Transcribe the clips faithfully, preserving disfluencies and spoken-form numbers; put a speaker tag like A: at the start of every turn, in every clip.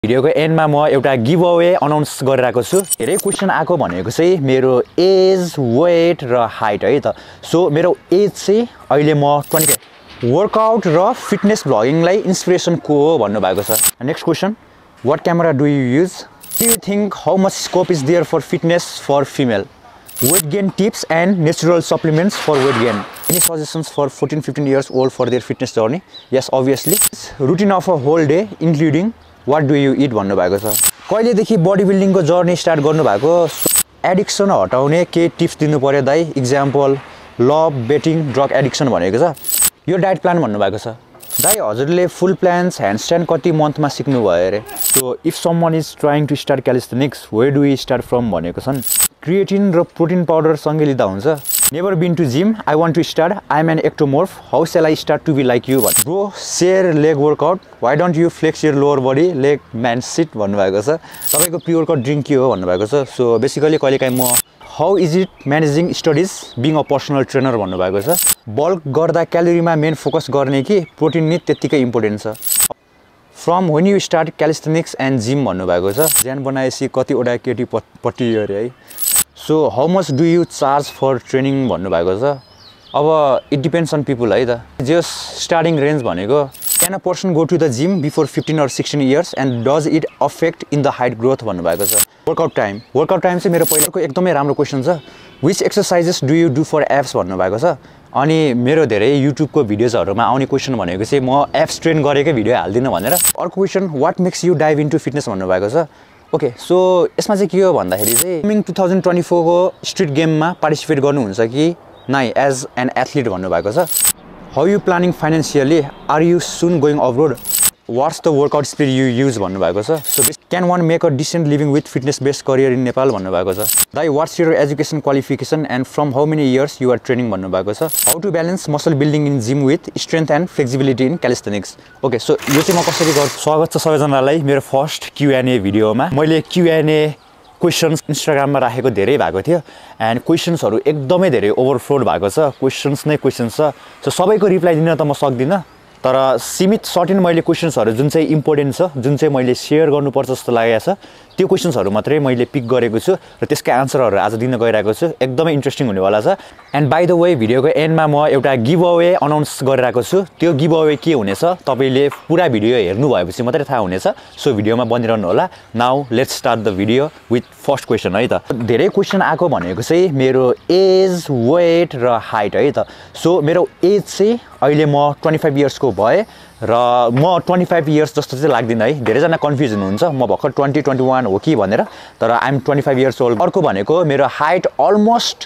A: भिडियोको एन्डमा म एउटा गिभ अवे अनाउन्स गरिरहेको छु। धेरै क्वेसन आको भनेको चाहिँ मेरो एज, वेट र हाइट है त। सो मेरो एज चाहिँ अहिले म ट्वेन्टी वर्कआउट र फिटनेस भ्लगिङलाई इन्स्पिरेसन को हो भन्नुभएको छ। Next question, what camera do you use? Do you think how much scope is there for fitness for female? Weight gain tips and natural supplements for weight gain. Any suggestions for fourteen fifteen years old for their fitness journey? Yes, obviously. Routine of a whole day including what do you eat भन्नुभएको छ। कहिलेदेखि body बिल्डिङको journey start गर्नुभएको? Addiction हटाउने के tips दिनु पर्यो दाइ? Example love, betting, drug addiction भनेको छ। यो डाइट प्लान भन्नुभएको छ। दाइ हजुरले फुल प्लान्स ह्यान्डस्ट्यान्ड कति मन्थमा सिक्नु भयो अरे? So if someone is trying to start calisthenics, where do you start from भनेको छन्। क्रिएटिन र प्रोटिन पाउडर सँगै लिँदा हुन्छ? Never been to gym, I want to start, I am an ectomorph, how shall I start to be like you भन्। Bro share leg workout, why don't you flex your lower body leg man sit भन्नुभएको छ। तपाईँको pre workout drink के हो भन्नुभएको छ। So basically कहिलेकाहीँ म how is it managing studies being a personal trainer भन्नुभएको छ। बल्क गर्दा क्यालोरीमा मेन फोकस गर्ने कि प्रोटिन नि त्यत्तिकै इम्पोर्टेन्ट छ। From when you start calisthenics and gym भन्नुभएको छ। ज्यान बनाएपछि कतिवटा केटी पट्टी अरे है। So how much do you charge for training भन्नुभएको छ। अब इट डिपेन्ड्स अन पिपुल है त। जस्ट स्टार्टिङ रेन्ज भनेको can a person go to the gym before fifteen or sixteen years and does it affect in the height growth भन्नुभएको छ। Workout time workout time चाहिँ मेरो पहिलाको एकदमै राम्रो क्वेसन छ। Which exercises do you do for abs भन्नुभएको छ। अनि मेरो धेरै युट्युबको भिडियोजहरूमा आउने क्वेसन भनेको चाहिँ म एप्स ट्रेन गरेकै भिडियो हाल्दिनँ भनेर। अर्को question, what makes you dive into fitness भन्नुभएको छ। ओके, सो यसमा चाहिँ के हो भन्दाखेरि चाहिँ कमिङ टु थाउजन्ड ट्वेन्टी फोरको स्ट्रिट गेममा पार्टिसिपेट गर्नुहुन्छ कि नाइ एज एन एथलिट भन्नुभएको छ। How you planning financially, are you soon going abroad, what's the workout speed you use भन्नुभएको छ। So can one make a decent living with fitness based career in Nepal भन्नुभएको छ। दाइ what's your education qualification and from how many years you are training भन्नुभएको छ। How to balance muscle building in gym with strength and flexibility in calisthenics. Okay, so यो चाहिँ म कसरी गर्छु? स्वागत छ सबैजनालाई मेरो फर्स्ट क्युएनए भिडियोमा। मैले क्युएनए क्वेसन्स इन्स्टाग्राममा राखेको धेरै भएको थियो एन्ड क्वेसन्सहरू एकदमै धेरै ओभरफ्लोड भएको छ। क्वेसन्स नै क्वेसन्स छ। सो सबैको रिप्लाई दिन त म सक्दिनँ, तर सीमित सर्टेन मैले क्वेसन्सहरू जुन चाहिँ इम्पोर्टेन्ट छ, जुन चाहिँ मैले सेयर गर्नुपर्छ जस्तो लागेको छ, त्यो क्वेसन्सहरू मात्रै मैले पिक गरेको छु र त्यसका एन्सरहरू आज दिन गइरहेको छु। एकदमै इन्ट्रेस्टिङ हुनेवाला छ। एन्ड बाई द वे भिडियोको एन्डमा म एउटा गिभ अवे अनाउन्स गरिरहेको छु। त्यो गिभ अवे के हुनेछ तपाईँले पुरा भिडियो हेर्नु भएपछि मात्रै थाहा हुनेछ। सो भिडियोमा बनिरहनु होला। Now let's start the video with first question है त। धेरै क्वेसन आएको भनेको चाहिँ मेरो एज, वेट र हाइट है त। सो मेरो एज चाहिँ अहिले म ट्वेन्टी फाइभ इयर्सको भएँ र म ट्वेन्टी फाइभ इयर्स जस्तो चाहिँ लाग्दिनँ है। धेरैजना कन्फ्युज हुनुहुन्छ म भर्खर ट्वेन्टी ट्वेन्टी वान हो कि भनेर, तर I'm twenty five years old. अर्को भनेको मेरो हाइट अलमोस्ट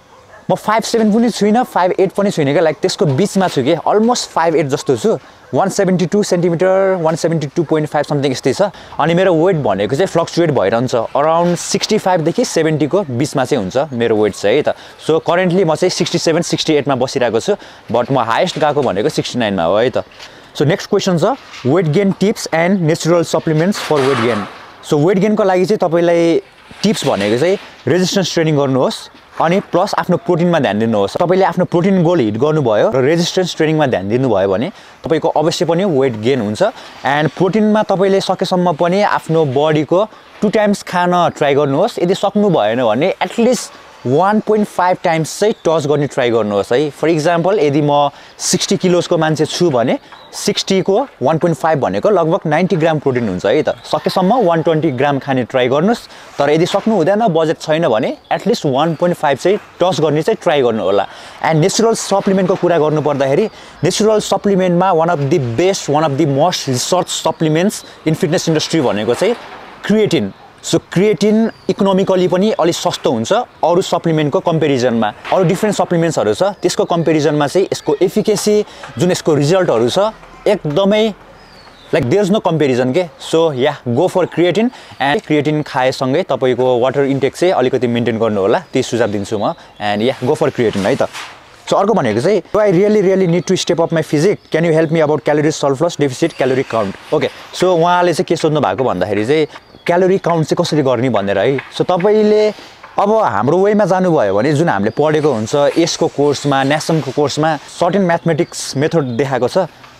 A: म फाइभ सेभेन पनि छुइनँ, फाइभ एट पनि छुइनँ क्या, लाइक त्यसको बिचमा छु कि अलमोस्ट फाइभ एट जस्तो छु। One seventy two centimetre, one seventy two point five something यस्तै छ। अनि मेरो वेट भनेको चाहिँ फ्लक्चुएट भइरहन्छ, अराउन्ड सिक्सटी फाइभदेखि सेभेन्टीको बिचमा चाहिँ हुन्छ मेरो वेट चाहिँ है त। सो करेन्टली म चाहिँ सिक्सटी सेभेन सिक्सटी एटमा बसिरहेको छु, बट म हाइएस्ट गएको भनेको सिक्सटी नाइनमा हो है त। सो नेक्स्ट क्वेसन छ, weight gain tips and natural supplements for weight gain. So weight गेनको लागि चाहिँ तपाईँलाई टिप्स भनेको चाहिँ रेजिस्टेन्स ट्रेनिङ गर्नुहोस् अनि प्लस आफ्नो प्रोटिनमा ध्यान दिनुहोस्। तपाईँले आफ्नो प्रोटिन गोल हिट गर्नुभयो र रेजिस्टेन्स ट्रेनिङमा ध्यान दिनुभयो भने तपाईँको अवश्य पनि वेट गेन हुन्छ। एन्ड प्रोटिनमा तपाईँले सकेसम्म पनि आफ्नो बडीको टु टाइम्स खान ट्राई गर्नुहोस्। यदि सक्नु भएन भने at least one point five times चाहिँ टच गर्ने ट्राई गर्नुहोस् है। फर इक्जाम्पल यदि म सिक्सटी किलोजको मान्छे छु भने सिक्सटीको वान पोइन्ट फाइभ भनेको लगभग नाइन्टी ग्राम प्रोटिन हुन्छ है त। सकेसम्म वान ट्वेन्टी ग्राम खाने ट्राई गर्नुहोस्, तर यदि सक्नु हुँदैन, बजेट छैन भने एटलिस्ट वान पोइन्ट फाइभ चाहिँ टच गर्ने चाहिँ ट्राई गर्नु होला। एन्ड नेचुरल सप्लिमेन्टको कुरा गर्नु पर्दाखेरि नेचुरल सप्लिमेन्टमा one of the best, one of the most research supplements in fitness industry भनेको चाहिँ क्रिएटिन। सो क्रिएटिन इकोनोमिकली पनि अलिक सस्तो हुन्छ अरू सप्लिमेन्टको कम्पेरिजनमा। अरू डिफ्रेन्ट सप्लिमेन्ट्सहरू छ, त्यसको कम्पेरिजनमा चाहिँ यसको एफिकेसी, जुन यसको रिजल्टहरू छ, एकदमै like there is no comparison के। So yeah go for creatine. And creatine खाएसँगै तपाईँको वाटर इन्टेक चाहिँ अलिकति मेन्टेन गर्नु होला, त्यही सुझाव दिन्छु म। And yeah go for creatine है त। सो अर्को भनेको चाहिँ do I really really need to step up my physique, can you help me about calorie surplus deficit calorie count. Okay, so उहाँले चाहिँ के सोध्नु भएको भन्दाखेरि चाहिँ क्यालोरी काउन्ट चाहिँ कसरी गर्ने भनेर है। सो तपाईँले अब हाम्रो वेमा जानुभयो भने जुन हामीले पढेको हुन्छ यसको कोर्समा, नेसनको कोर्समा सर्टेन म्याथमेटिक्स मेथड देखाएको छ।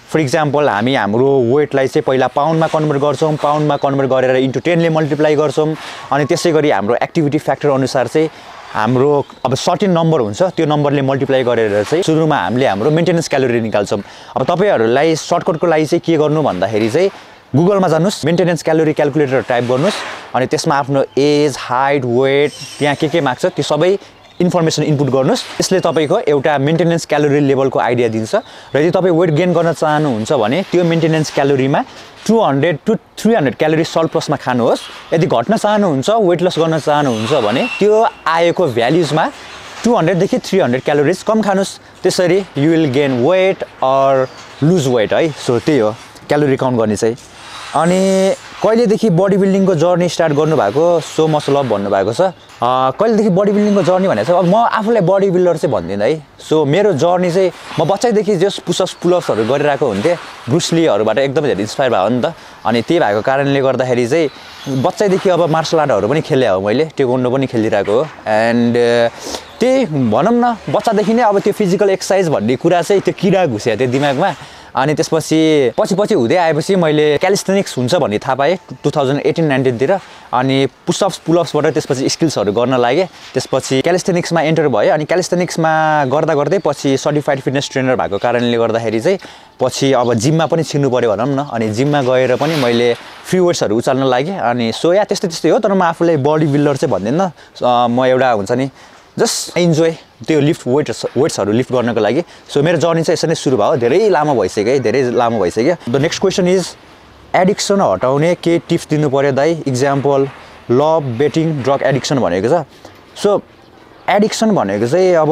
A: फर इक्जाम्पल हामी हाम्रो वेटलाई चाहिँ पहिला पाउन्डमा कन्भर्ट गर्छौँ, पाउन्डमा कन्भर्ट गरेर इन्टु टेनले मल्टिप्लाई गर्छौँ अनि त्यसै गरी हाम्रो एक्टिभिटी फ्याक्टर अनुसार चाहिँ हाम्रो अब सर्टेन नम्बर हुन्छ, त्यो नम्बरले मल्टिप्लाई गरेर चाहिँ सुरुमा हामीले हाम्रो मेन्टेनेन्स क्यालोरी निकाल्छौँ। अब तपाईँहरूलाई सर्टकटको लागि चाहिँ के गर्नु भन्दाखेरि चाहिँ गुगलमा जानुहोस्, मेन्टेनेन्स क्यालोरी क्यालकुलेटर टाइप गर्नुहोस् अनि त्यसमा आफ्नो एज, हाइट, वेट, त्यहाँ के के माग्छ त्यो सबै इन्फर्मेसन इनपुट गर्नुहोस्। त्यसले तपाईँको एउटा मेन्टेनेन्स क्यालोरी लेभलको आइडिया दिन्छ र यदि तपाईँ वेट गेन गर्न चाहनुहुन्छ भने त्यो मेन्टेनेन्स क्यालोरीमा two hundred to three hundred calorie सल्ट प्लसमा खानुहोस्। यदि घट्न चाहनुहुन्छ, वेट लस गर्न चाहनुहुन्छ भने त्यो आएको भ्याल्युजमा टू हन्ड्रेडदेखि थ्री हन्ड्रेड क्यालोरिज कम खानुहोस्। त्यसरी you will gain weight or lose weight है। सो त्यही हो क्यालोरी काउन्ट गर्ने चाहिँ। अनि कहिलेदेखि बडी बिल्डिङको जर्नी स्टार्ट गर्नुभएको, सो मच लभ भन्नुभएको छ। कहिलेदेखि बडी बिल्डिङको जर्नी भने चाहिँ अब म आफूलाई बडी बिल्डर चाहिँ भन्दिनँ है। सो मेरो जर्नी चाहिँ म बच्चैदेखि जस पुसअप्स पुलअप्सहरू गरिरहेको हुन्थेँ, ब्रुसलीहरूबाट एकदमै धेरै इन्सपायर भयो नि त। अनि त्यही भएको कारणले गर्दाखेरि चाहिँ बच्चैदेखि अब मार्सल आर्टहरू पनि खेले हो मैले, टेक्वान्डो पनि खेलिरहेको हो। एन्ड त्यही भनौँ न बच्चादेखि नै अब त्यो फिजिकल एक्सर्साइज भन्ने कुरा चाहिँ त्यो किरा घुस्या थियो दिमागमा। अनि त्यसपछि पछि पछि हुँदै आएपछि मैले क्यालिस्थेनिक्स हुन्छ भन्ने थाहा पाएँ टु थाउजन्ड एटिन नाइन्टिनतिर। अनि पुसअप्स पुलअप्सबाट त्यसपछि स्किल्सहरू गर्न लागेँ। त्यसपछि क्यालिस्थेनिक्समा एन्टर भएँ अनि क्यालिस्थेनिक्समा गर्दा गर्दै पछि सर्टिफाइड फिटनेस ट्रेनर भएको कारणले गर्दाखेरि चाहिँ पछि अब जिममा पनि छिर्नु पऱ्यो भनौँ न। अनि जिममा गएर पनि मैले फ्री वेट्सहरू उचाल्न लागेँ। अनि सो या त्यस्तै त्यस्तै हो। तर म आफूलाई बडी बिल्डर चाहिँ भन्दिनँ। म एउटा हुन्छ नि जस्ट इन्जोय त्यो लिफ्ट वेट्स वेट्सहरू लिफ्ट गर्नको लागि। सो मेरो जर्नी चाहिँ यसरी नै सुरु भयो। धेरै लामो भइसक्यो है, धेरै लामो भइसक्यो। The next question is addiction हटाउने के टिप्स दिनु पऱ्यो दाइ? Example love, betting, drug addiction भनेको छ। सो एडिक्सन भनेको चाहिँ अब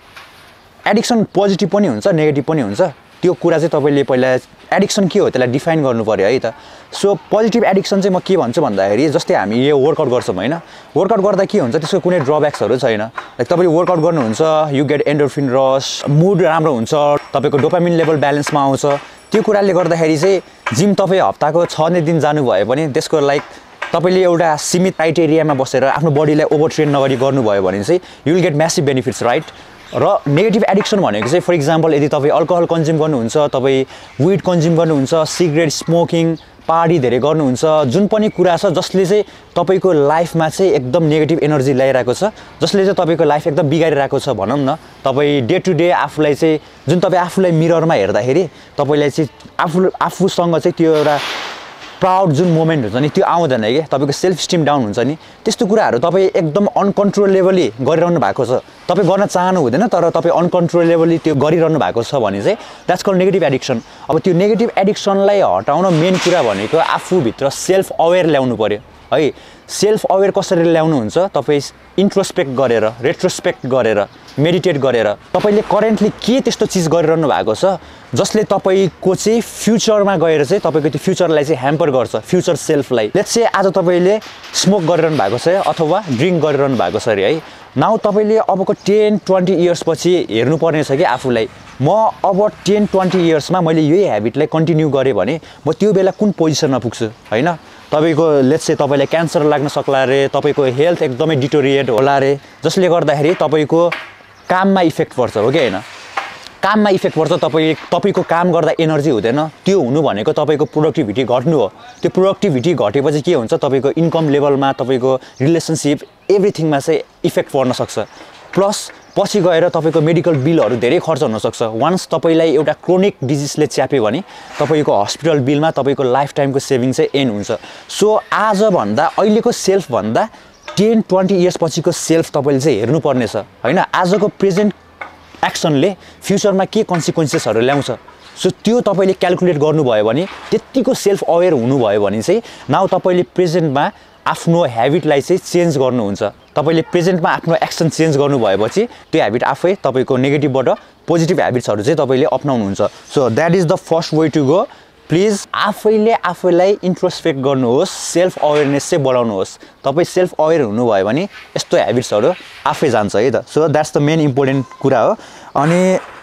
A: एडिक्सन पोजिटिभ पनि हुन्छ, नेगेटिभ पनि हुन्छ। त्यो कुरा चाहिँ तपाईँले पहिला एडिक्सन के हो त्यसलाई डिफाइन गर्नु पऱ्यो है त। सो पोजिटिभ एडिक्सन चाहिँ म के भन्छु भन्दाखेरि जस्तै हामी यो वर्कआउट गर्छौँ होइन, वर्कआउट गर्दा के हुन्छ त्यसको कुनै ड्रब्याक्सहरू छैन। लाइक तपाईँले वर्कआउट गर्नुहुन्छ, you get endorphin rush, mood राम्रो हुन्छ, तपाईँको डोपामिन लेभल ब्यालेन्समा आउँछ। त्यो कुराले गर्दाखेरि चाहिँ जिम तपाईँ हप्ताको छ नै दिन जानुभयो भने त्यसको लाइक तपाईँले एउटा सीमित क्राइटेरियामा बसेर आफ्नो बडीलाई ओभर ट्रेन नगरी गर्नुभयो भने चाहिँ you will get massive benefits right. र नेगेटिभ एडिक्सन भनेको चाहिँ फर इक्जाम्पल यदि तपाईँ अल्कोहल कन्ज्युम गर्नुहुन्छ, तपाईँ विड कन्ज्युम गर्नुहुन्छ, सिगरेट स्मोकिङ, पार्टी धेरै गर्नुहुन्छ, जुन पनि कुरा छ जसले चाहिँ तपाईँको लाइफमा चाहिँ एकदम नेगेटिभ एनर्जी ल्याइरहेको छ, जसले चाहिँ तपाईँको लाइफ एकदम बिगारिरहेको छ भनौँ न। तपाईँ डे टु डे आफूलाई चाहिँ जुन तपाईँ आफूलाई मिररमा हेर्दाखेरि तपाईँलाई चाहिँ आफू आफूसँग चाहिँ त्यो एउटा प्राउड जुन मोमेन्ट हुन्छ नि त्यो आउँदैन कि, तपाईँको सेल्फ स्टिम डाउन हुन्छ नि, त्यस्तो कुराहरू तपाईँ एकदम अनकन्ट्रोलेबली गरिरहनु भएको छ। तपाईँ गर्न चाहनु हुँदैन तर तपाईँ अनकन्ट्रोलेबली त्यो गरिरहनु भएको छ भने चाहिँ द्याट्स कल्ड नेगेटिभ एडिक्सन। अब त्यो नेगेटिभ एडिक्सनलाई हटाउन मेन कुरा भनेको आफूभित्र सेल्फ अवेर ल्याउनु पऱ्यो है। सेल्फ अवेर कसरी ल्याउनुहुन्छ? तपाईँ इन्ट्रोस्पेक्ट गरेर, रेट्रोस्पेक्ट गरेर, मेडिटेट गरेर तपाईँले करेन्टली के त्यस्तो चिज गरिरहनु भएको छ जसले तपाईँको चाहिँ फ्युचरमा गएर चाहिँ तपाईँको त्यो फ्युचरलाई चाहिँ ह्याम्पर गर्छ, फ्युचर सेल्फलाई। लेट्स से आज तपाईँले स्मोक गरिरहनु भएको छ अथवा ड्रिङ्क गरिरहनु भएको छ अरे है। नाउ तपाईँले अबको टेन ट्वेन्टी इयर्सपछि हेर्नुपर्ने छ कि आफूलाई म अब टेन ट्वेन्टी इयर्समा मैले यही हेबिटलाई कन्टिन्यू गरेँ भने म त्यो बेला कुन पोजिसनमा पुग्छु होइन। तपाईँको लेट्स से तपाईँलाई क्यान्सर लाग्न सक्ला अरे, तपाईँको हेल्थ एकदमै डिटोरिएट होला अरे, जसले गर्दाखेरि तपाईँको काममा इफेक्ट पर्छ हो कि होइन। काममा इफेक्ट पर्छ, तपाईँ तपाईँको काम गर्दा एनर्जी हुँदैन, त्यो हुनु भनेको तपाईँको प्रोडक्टिभिटी घट्नु हो। त्यो प्रोडक्टिभिटी घटेपछि के हुन्छ तपाईँको इन्कम लेभलमा, तपाईँको रिलेसनसिप एभ्रिथिङमा चाहिँ इफेक्ट पर्न सक्छ। प्लस पछि गएर तपाईँको मेडिकल बिलहरू धेरै खर्च हुनसक्छ। वान्स तपाईँलाई एउटा क्रोनिक डिजिजले च्याप्यो भने तपाईँको हस्पिटल बिलमा तपाईँको लाइफ टाइमको सेभिङ चाहिँ एन्ड हुन्छ। सो आजभन्दा अहिलेको सेल्फभन्दा टेन ट्वेन्टी इयर्स पछिको सेल्फ तपाईँले चाहिँ हेर्नुपर्ने छ होइन। आजको प्रेजेन्ट एक्सनले फ्युचरमा के कन्सिक्वेन्सेसहरू ल्याउँछ, सो त्यो तपाईँले क्यालकुलेट गर्नुभयो भने, त्यत्तिको सेल्फ अवेर हुनुभयो भने चाहिँ नाउ तपाईँले प्रेजेन्टमा आफ्नो ह्याबिटलाई चाहिँ चेन्ज गर्नुहुन्छ। तपाईँले प्रेजेन्टमा आफ्नो एक्सन चेन्ज गर्नुभएपछि त्यो ह्याबिट आफै तपाईँको नेगेटिभबाट पोजिटिभ ह्याबिट्सहरू चाहिँ तपाईँले अप्नाउनुहुन्छ। So that is the first way to go. Please आफैले आफैलाई इन्ट्रोस्पेक्ट गर्नुहोस्, सेल्फ अवेरनेस चाहिँ बढाउनुहोस्। तपाईँ सेल्फ अवेर हुनुभयो भने यस्तो ह्याबिट्सहरू आफै जान्छ है त। So that's the main important कुरा हो। अनि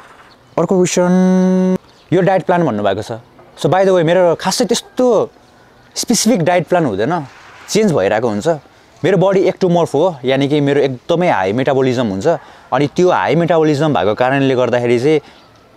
A: अर्को क्वेसन, यो डायट प्लान भन्नुभएको छ। सो बाई द वे मेरो खासै त्यस्तो स्पेसिफिक डायट प्लान हुँदैन, चेन्ज भइरहेको हुन्छ। मेरो बडी एक्टोमोर्फ हो, यानि कि मेरो एकदमै हाई मेटाबोलिजम हुन्छ। अनि त्यो हाई मेटाबोलिजम भएको कारणले गर्दाखेरि चाहिँ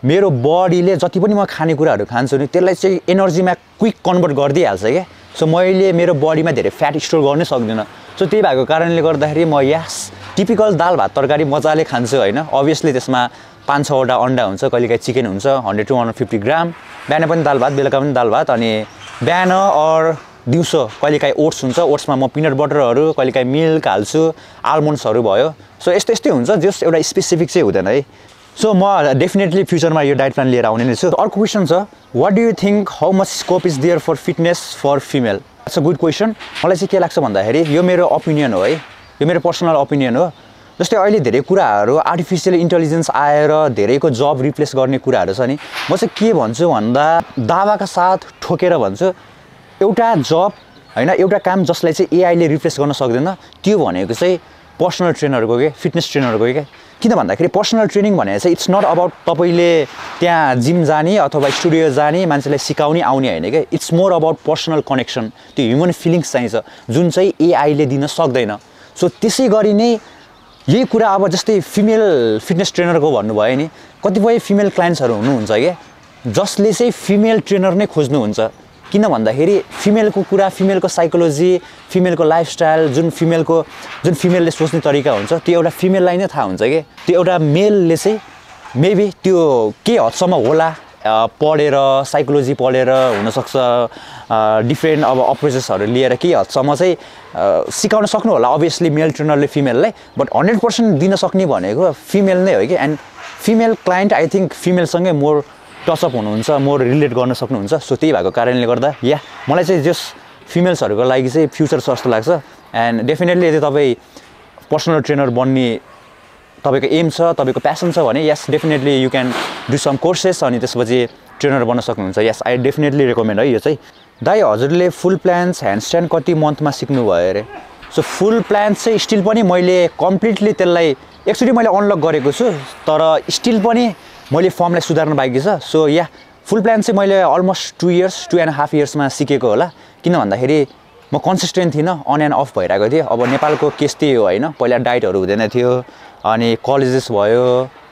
A: मेरो बडीले जति पनि म खानेकुराहरू खान्छु नि त्यसलाई चाहिँ एनर्जीमा क्विक कन्भर्ट गरिदिइहाल्छ क्या सो मैले मेरो बडीमा धेरै फ्याट स्टोर गर्नै सक्दिनँ सो त्यही भएको कारणले गर्दाखेरि म यस टिपिकल दाल भात तरकारी मजाले खान्छु होइन अभियसली त्यसमा पाँच छवटा अन्डा हुन्छ कहिलेकाहीँ चिकन हुन्छ hundred to hundred fifty gram बिहान पनि दाल भात बेलुका पनि दाल भात अनि बिहान अर दिउँसो कहिलेकाहीँ ओट्स हुन्छ ओट्समा म पिनट बटरहरू कहिलेकाहीँ मिल्क हाल्छु आल्मन्ड्सहरू भयो सो यस्तो यस्तै हुन्छ जस्ट एउटा स्पेसिफिक चाहिँ हुँदैन है सो म डेफिनेटली फ्युचरमा यो डाइट प्लान लिएर आउने नै छु अर्को क्वेसन छ what do you think how much scope is there for fitness for female it's a good question मलाई चाहिँ के लाग्छ भन्दाखेरि यो मेरो ओपिनियन हो है यो मेरो पर्सनल ओपिनियन हो जस्तै अहिले धेरै कुराहरू आर्टिफिसियल इन्टेलिजेन्स आएर धेरैको जब रिप्लेस गर्ने कुराहरू छ नि म चाहिँ के भन्छु भन्दा दावाका साथ ठोकेर भन्छु एउटा जब होइन एउटा काम जसलाई चाहिँ एआईले रिप्लेस गर्न सक्दैन त्यो भनेको चाहिँ पर्सनल ट्रेनरको के फिटनेस ट्रेनरको के किन भन्दाखेरि पर्सनल ट्रेनिङ भनेको चाहिँ इट्स नट अबाउट तपाईँले त्यहाँ जिम जाने अथवा स्टुडियो जाने मान्छेलाई सिकाउने आउने होइन क्या it's more about personal connection त्यो ह्युमन फिलिङ्स चाहिन्छ जुन चाहिँ एआईले दिन सक्दैन सो त्यसै गरी नै यही कुरा अब जस्तै फिमेल फिटनेस ट्रेनरको भन्नुभयो नि कतिपय फिमेल क्लाइन्ट्सहरू हुनुहुन्छ क्या जसले चाहिँ फिमेल ट्रेनर नै खोज्नुहुन्छ किन भन्दाखेरि फिमेलको कुरा फिमेलको साइकोलोजी फिमेलको लाइफस्टाइल जुन फिमेलको जुन फिमेलले सोच्ने तरिका हुन्छ त्यो एउटा फिमेललाई नै थाहा हुन्छ कि त्यो एउटा मेलले चाहिँ मेबी त्यो के हदसम्म होला पढेर साइकोलोजी पढेर हुनसक्छ डिफ्रेन्ट अब अप्रोचेसहरू लिएर केही हदसम्म चाहिँ सिकाउन सक्नु होला अभियसली मेल ट्रेनरले फिमेललाई बट हन्ड्रेड पर्सेन्ट दिन सक्ने भनेको फिमेल नै हो कि and female client I think फिमेलसँगै मोर टचअप हुनुहुन्छ मोर रिलेट गर्न सक्नुहुन्छ सो त्यही भएको कारणले गर्दा या मलाई चाहिँ जस फिमेल्सहरूको लागि चाहिँ फ्युचर छ जस्तो लाग्छ एन्ड डेफिनेटली यदि तपाईँ पर्सनल ट्रेनर बन्ने तपाईँको एम छ तपाईँको प्यासन छ भने yes definitely you can do some courses अनि त्यसपछि ट्रेनर बन्न सक्नुहुन्छ यस आई डेफिनेटली रेकमेन्ड है यो चाहिँ दाइ हजुरले फुल प्लान्स ह्यान्डस्ट्यान्ड कति मन्थमा सिक्नुभयो अरे सो फुल प्लान्स चाहिँ स्टिल पनि मैले कम्प्लिटली त्यसलाई एक्चुअली मैले अनलक गरेको छु तर स्टिल पनि मैले फर्मलाई सुधार्न बाँकी छ सो या फुल प्लान चाहिँ मैले almost two years two and half इयर्समा सिकेको होला किन भन्दाखेरि म कन्सिस्टेन्ट थिइनँ अन एन्ड अफ भइरहेको थिएँ अब नेपालको केस त्यही हो होइन पहिला डाइटहरू हुँदैन थियो अनि कलेजेस भयो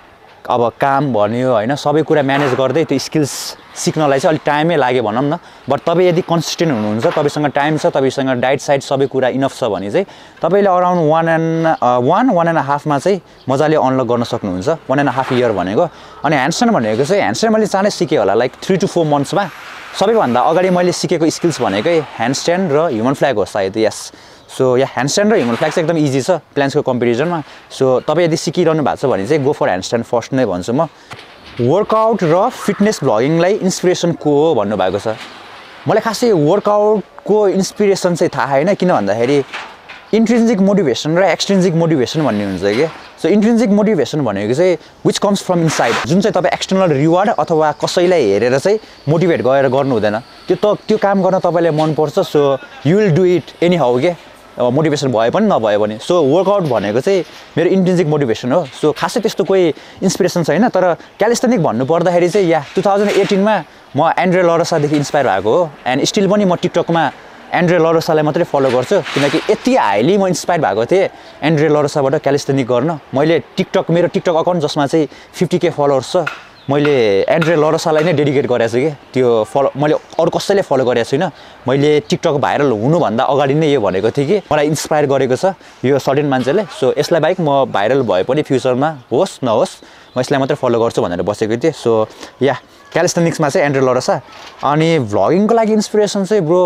A: अब काम भन्यो होइन सबै कुरा म्यानेज गर्दै त्यो स्किल्स सिक्नलाई चाहिँ अलिक टाइमै लाग्यो भनौँ न बट तपाईँ यदि कन्सिस्टेन्ट हुनुहुन्छ तपाईँसँग टाइम छ तपाईँसँग डाइट साइड सबै कुरा इनफ छ भने चाहिँ तपाईँले around one and one one and हाफमा चाहिँ मजाले अनलक गर्न सक्नुहुन्छ वान एन्ड हाफ इयर भनेको अनि ह्यान्डस्ट्यान्ड भनेको चाहिँ ह्यान्डस्ट्यान्ड मैले चाँडै सिकेँ होला लाइक थ्री टु फोर मन्थ्समा सबैभन्दा अगाडि मैले सिकेको स्किल्स भनेकै ह्यान्डस्ट्यान्ड र ह्युमन फ्ल्याग हो सायद यस सो या ह्यान्डस्ट्यान्ड र ह्युमन फ्ल्याग चाहिँ एकदम इजी छ प्लान्सको कम्पेरिजनमा सो तपाईँ यदि सिकिरहनु भएको छ भने चाहिँ गो फर ह्यान्डस्ट्यान्ड फर्स्ट नै भन्छु म वर्कआउट र फिटनेस भ्लगिङलाई इन्सपिरेसन को हो भन्नुभएको छ मलाई खासै वर्कआउटको इन्सपिरेसन चाहिँ थाहा छैन किन भन्दाखेरि इन्ट्रिन्जिक मोटिभेसन र एक्सट्रिन्जिक मोटिभेसन भन्ने हुन्छ कि सो इन्ट्रिन्जिक मोटिभेसन भनेको चाहिँ विच कम्स फ्रम इनसाइड जुन चाहिँ तपाईँ एक्सटर्नल रिवार्ड अथवा कसैलाई हेरेर चाहिँ मोटिभेट गरेर गर्नु हुँदैन त्यो त त्यो काम गर्न तपाईँलाई मनपर्छ so you will do it anyhow के मोटिभेसन भए पनि नभए पनि सो वर्कआउट भनेको चाहिँ मेरो इन्ट्रिन्जिक मोटिभेसन हो सो खासै त्यस्तो कोही इन्सपिरेसन छैन तर क्यालिस्थेनिक भन्नु पर्दाखेरि चाहिँ या टु थाउजन्ड एटिनमा म एन्ड्रे लरोसादेखि इन्सपायर भएको हो एन्ड स्टिल पनि म टिकटकमा एन्ड्रे लरोसालाई मात्रै फलो गर्छु किनकि यति हाइली म इन्सपायर भएको थिएँ एन्ड्रे लरोसाबाट क्यालिस्थेनिक गर्न मैले टिकटक मेरो टिकटक अकाउन्ट जसमा चाहिँ फिफ्टी के फलोवर्स छ मैले एन्ड्रे लरोसालाई नै डेडिकेट गरेको छु कि त्यो फलो मैले अरू कसैले फलो गरेको छुइनँ मैले टिकटक भाइरल हुनुभन्दा अगाडि नै यो भनेको थिएँ कि मलाई इन्सपायर गरेको छ यो सर्टेन मान्छेले सो यसलाई बाहेक म भाइरल भए पनि फ्युचरमा होस् नहोस् म यसलाई मात्रै फलो गर्छु भनेर बसेको थिएँ सो या क्यालिस्थेनिक्समा चाहिँ एन्ड्रे लरोसा अनि भ्लगिङको लागि इन्सपिरेसन चाहिँ ब्रो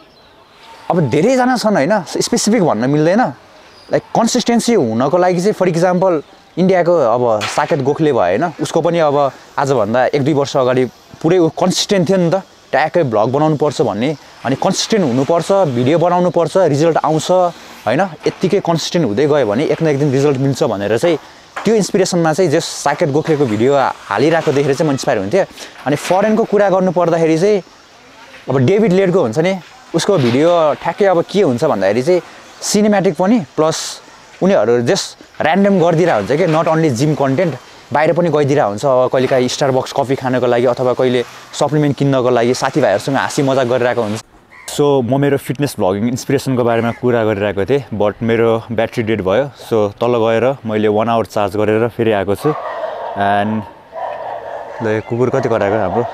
A: अब धेरैजना छन् होइन स्पेसिफिक भन्न मिल्दैन लाइक कन्सिस्टेन्सी हुनको लागि चाहिँ फर इक्जाम्पल इन्डियाको अब साकेत गोखले भयो होइन उसको पनि अब आजभन्दा एक दुई वर्ष अगाडि पुरै कन्सिस्टेन्ट थियो नि त ट्याक्कै भ्लग बनाउनु पर्छ भन्ने अनि कन्सिस्टेन्ट हुनुपर्छ भिडियो बनाउनु पर्छ रिजल्ट आउँछ होइन यत्तिकै कन्सिस्टेन्ट हुँदै गयो भने एक न एक दिन रिजल्ट मिल्छ भनेर चाहिँ त्यो इन्सपिरेसनमा चाहिँ जस साकेत गोखलेको भिडियो हालिरहेको देखेर चाहिँ म इन्सपायर हुन्थेँ अनि फरेनको कुरा गर्नु पर्दाखेरि चाहिँ अब डेभिड लेडको हुन्छ नि उसको भिडियो ठ्याक्कै अब के हुन्छ भन्दाखेरि चाहिँ सिनेमेटिक पनि प्लस उनीहरू जस्ट ऱ्यान्डम गरिदिरहेको हुन्छ कि नट ओन्ली जिम कन्टेन्ट बाहिर पनि गइदिरहेको हुन्छ अब कहिलेकाहीँ स्टारबक्स कफी खानको लागि अथवा कहिले सप्लिमेन्ट किन्नको लागि साथीभाइहरूसँग हाँसी मजाक गरिरहेको हुन्छ सो म मेरो फिटनेस भ्लगिङ इन्सपिरेसनको बारेमा कुरा गरिरहेको थिएँ बट मेरो ब्याट्री डेड भयो सो तल गएर मैले वान आवर चार्ज गरेर फेरि आएको छु एन्ड ल कुकुर कति कराएको हाम्रो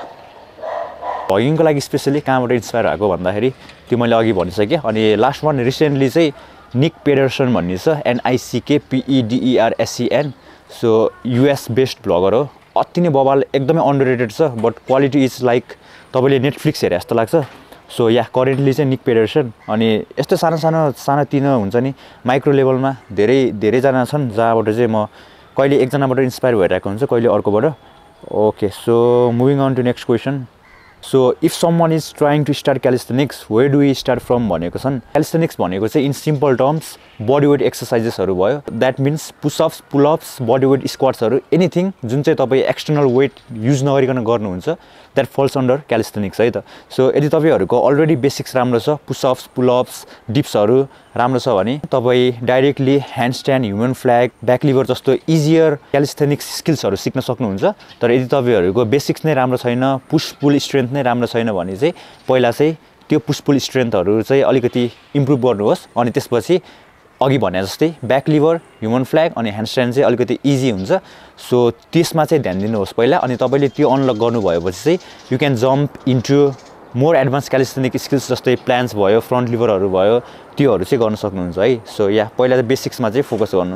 A: भगिङको लागि स्पेशली कहाँबाट इन्स्पायर भएको भन्दाखेरि त्यो मैले अघि भनिसकेँ अनि लास्ट वान रिसेन्टली चाहिँ निक पेडरसन भन्ने छ एनआइसिके पिइडिइआरएसइएन सो युएस बेस्ड ब्लगर हो अति नै बबाल एकदमै अन्डररेटेड छ बट क्वालिटी इज लाइक तपाईँले नेटफ्लिक्स हेरे जस्तो लाग्छ सो या करेन्टली चाहिँ निक पेडरसन अनि यस्तो सानो सानो सानोतिनो हुन्छ नि माइक्रो लेभलमा धेरै धेरैजना छन् जहाँबाट चाहिँ म कहिले एकजनाबाट इन्स्पायर भइरहेको हुन्छ कहिले अर्कोबाट okay so moving on to next question so if someone is trying to start calisthenics where do we start from भनेको छन् क्यालिस्थेनिक्स भनेको चाहिँ in simple terms body weight एक्सर्साइजेसहरू भयो that means pushups pullups body weight स्क्वाट्सहरू anything जुन चाहिँ तपाईँ एक्सटर्नल वेट युज नगरिकन गर्नुहुन्छ द्याट फल्स अन्डर क्यालिस्थेनिक्स है त सो यदि तपाईँहरूको अलरेडी बेसिक्स राम्रो छ पुसअप्स पुलअप्स डिप्सहरू राम्रो छ भने तपाईँ directly handstand human flag back lever जस्तो इजियर क्यालिस्थेनिक्स स्किल्सहरू सिक्न सक्नुहुन्छ तर यदि तपाईँहरूको बेसिक्स नै राम्रो छैन पुस पुल स्ट्रेन्थ नै राम्रो छैन भने चाहिँ पहिला चाहिँ त्यो पुस पुल स्ट्रेन्थहरू चाहिँ अलिकति इम्प्रुभ गर्नुहोस् अनि त्यसपछि अघि भने जस्तै ब्याक लिभर ह्युमन फ्ल्याग अनि ह्यान्डस्ट्यान्ड चाहिँ अलिकति इजी हुन्छ सो त्यसमा चाहिँ ध्यान दिनुहोस् पहिला अनि तपाईँले त्यो अनलक गर्नुभएपछि चाहिँ you can jump into more advance calisthenic skills जस्तै प्लान्स भयो फ्रन्ट लिभरहरू भयो त्योहरू चाहिँ गर्न सक्नुहुन्छ है सो या पहिला चाहिँ बेसिक्समा चाहिँ फोकस गर्नु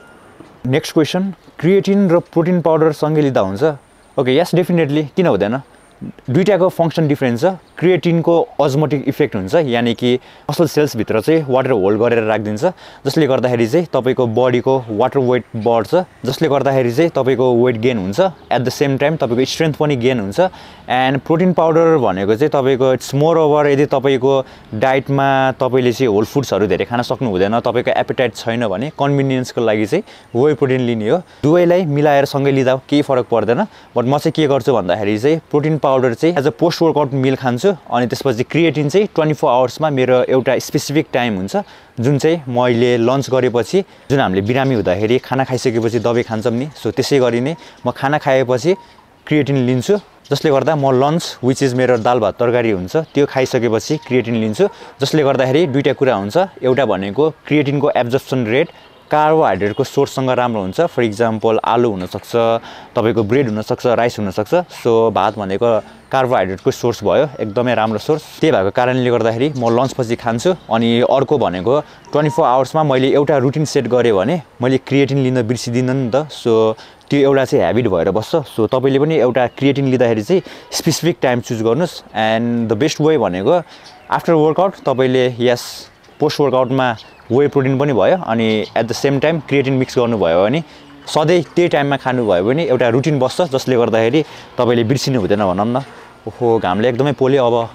A: नेक्स्ट क्वेसन क्रिएटिन र प्रोटिन पाउडर सँगै लिँदा हुन्छ ओके यस डेफिनेटली किन हुँदैन दुईटाको फङ्सन डिफ्रेन्ट छ क्रिएटिनको अजमोटिक इफेक्ट हुन्छ यानि कि मसल सेल्सभित्र चाहिँ वाटर होल्ड गरेर राखिदिन्छ जसले गर्दाखेरि चाहिँ तपाईँको बडीको वाटर वेट बढ्छ जसले गर्दाखेरि चाहिँ तपाईँको वेट गेन हुन्छ एट द सेम टाइम तपाईँको स्ट्रेन्थ पनि गेन हुन्छ एन्ड प्रोटिन पाउडर भनेको चाहिँ तपाईँको इट्स मोर ओभर यदि तपाईँको डाइटमा तपाईँले चाहिँ होल फुड्सहरू धेरै खान सक्नु हुँदैन तपाईँको एपेटाइट छैन भने कन्भिनियन्सको लागि चाहिँ वे प्रोटिन लिने हो दुवैलाई मिलाएर सँगै लिँदा केही फरक पर्दैन बट म चाहिँ के गर्छु भन्दाखेरि चाहिँ प्रोटिन पाउडर चाहिँ as a post workout meal खान्छु अनि त्यसपछि क्रिएटिन चाहिँ ट्वेन्टी फोर आवर्समा मेरो एउटा स्पेसिफिक टाइम हुन्छ जुन चाहिँ मैले लन्च गरेपछि जुन हामीले बिरामी हुँदाखेरि खाना खाइसकेपछि दबाई खान्छौँ नि सो त्यसै गरी नै म खाना खाएपछि क्रिएटिन लिन्छु जसले गर्दा म लन्च विच इज मेरो दाल भात तरकारी हुन्छ त्यो खाइसकेपछि क्रिएटिन लिन्छु जसले गर्दाखेरि दुईवटा कुरा हुन्छ एउटा भनेको क्रिएटिनको एब्जर्प्सन रेट कार्बोहाइड्रेटको सोर्ससँग राम्रो हुन्छ फर इक्जाम्पल आलु हुनसक्छ तपाईँको ब्रेड हुनसक्छ राइस हुनसक्छ सो भात भनेको कार्बोहाइड्रेटको सोर्स भयो एकदमै राम्रो सोर्स त्यही भएको कारणले गर्दाखेरि म लन्चपछि खान्छु अनि अर्को भनेको ट्वेन्टी फोर आवर्समा मैले एउटा रुटिन सेट गरेँ भने मैले क्रिएटिन लिन बिर्सिदिनँ नि त सो त्यो एउटा चाहिँ ह्याबिट भएर बस्छ सो तपाईँले पनि एउटा क्रिएटिन लिँदाखेरि चाहिँ स्पेसिफिक टाइम चुज गर्नुहोस् एन्ड द बेस्ट वे भनेको आफ्टर वर्कआउट तपाईँले यस पोस्ट वर्कआउटमा वे प्रोटिन पनि भयो अनि at the same time creatine mix गर्नुभयो भने सधैँ त्यही टाइममा खानुभयो भने एउटा रुटिन बस्छ जसले गर्दाखेरि तपाईँले बिर्सिनु हुँदैन भनौँ न ओहो घामले एकदमै पोल्यो अब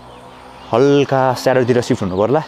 A: हल्का स्याडोतिर सिफ्ट हुनु पर्ला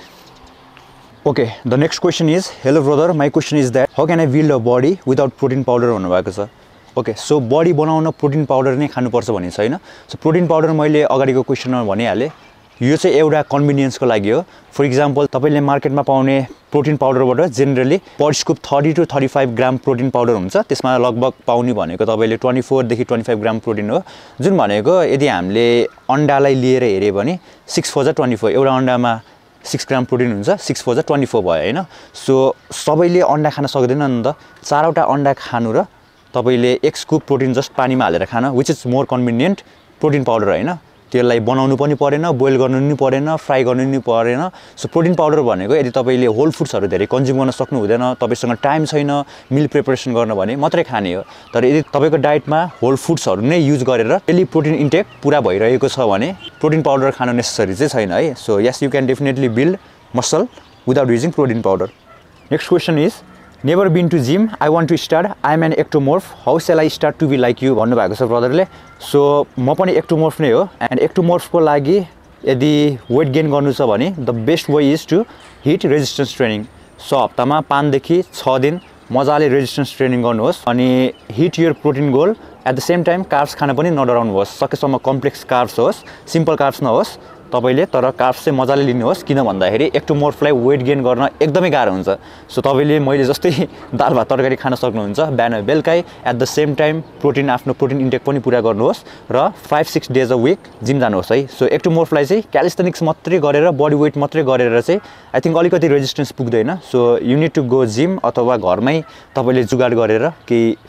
A: okay the next question is hello brother my question is that how can I build a body without protein powder भन्नुभएको छ ओके सो बडी बनाउन प्रोटिन पाउडर नै खानुपर्छ भन्ने छैन सो प्रोटिन पाउडर मैले अगाडिको क्वेसनमा भनिहालेँ यो चाहिँ एउटा कन्भिनियन्सको लागि हो फर इक्जाम्पल तपाईँले मार्केटमा पाउने प्रोटिन पाउडरबाट generally per scoop thirty to thirty five gram protein powder हुन्छ त्यसमा लगभग पाउने भनेको तपाईँले ट्वेन्टी फोरदेखि ट्वेन्टी फाइभ ग्राम प्रोटिन हो जुन भनेको यदि हामीले अन्डालाई लिएर हेऱ्यो भने सिक्स फोर जा ट्वेन्टी फोर एउटा अन्डामा सिक्स ग्राम प्रोटिन हुन्छ सिक्स फोर जा ट्वेन्टी फोर भयो होइन सो सबैले अन्डा खान सक्दैन नि त चारवटा अन्डा खानु र तपाईँले एक स्कुप प्रोटिन जस्ट पानीमा हालेर खान which is more convenient protein powder होइन त्यसलाई बनाउनु पनि परेन बोइल गर्नु पनि परेन फ्राई गर्नु पनि परेन सो प्रोटिन पाउडर भनेको यदि तपाईँले होल फुड्सहरू धेरै कन्ज्युम गर्न सक्नु हुँदैन तपाईँसँग टाइम छैन मिल प्रिपरेसन गर्न भने मात्रै खाने हो तर यदि तपाईँको डाइटमा होल फुड्सहरू नै युज गरेर डेली प्रोटिन इन्टेक पुरा भइरहेको छ भने प्रोटिन पाउडर खानु नेसेसरी चाहिँ छैन है so yes you can definitely build muscle without using protein powder next question is never been to gym I want to start I am an ectomorph how shall I start to be like you भन्नुभएको छ ब्रदरले so म पनि ectomorph नै हो and एक्टोमोर्फको लागि यदि weight gain गर्नु छ भने the best way is to hit resistance training so हप्तामा पाँचदेखि छ दिन मजाले रेजिस्टेन्स ट्रेनिङ गर्नुहोस् अनि hit your protein goal at the same time carbs खान पनि नडराउनुहोस् सकेसम्म कम्प्लेक्स कार्ब्स होस् सिम्पल कार्ब्स नहोस् तपाईँले तर कार्ब्स चाहिँ मजाले लिनुहोस् किन भन्दाखेरि एक्टोमोर्फलाई वेट गेन गर्न एकदमै गाह्रो हुन्छ सो तपाईँले मैले जस्तै दाल भात तरकारी खान सक्नुहुन्छ बिहान बेलुकै at the same time protein आफ्नो प्रोटिन इन्टेक पनि पुरा गर्नुहोस् र five six days a week gym जानुहोस् है सो एक्टोमोर्फलाई चाहिँ क्यालिस्थेनिक्स मात्रै गरेर बडी वेट मात्रै गरेर चाहिँ आई थिङ्क अलिकति रेजिस्टेन्स पुग्दैन so you need to go gym अथवा घरमै तपाईँले जुगाड गरेर केही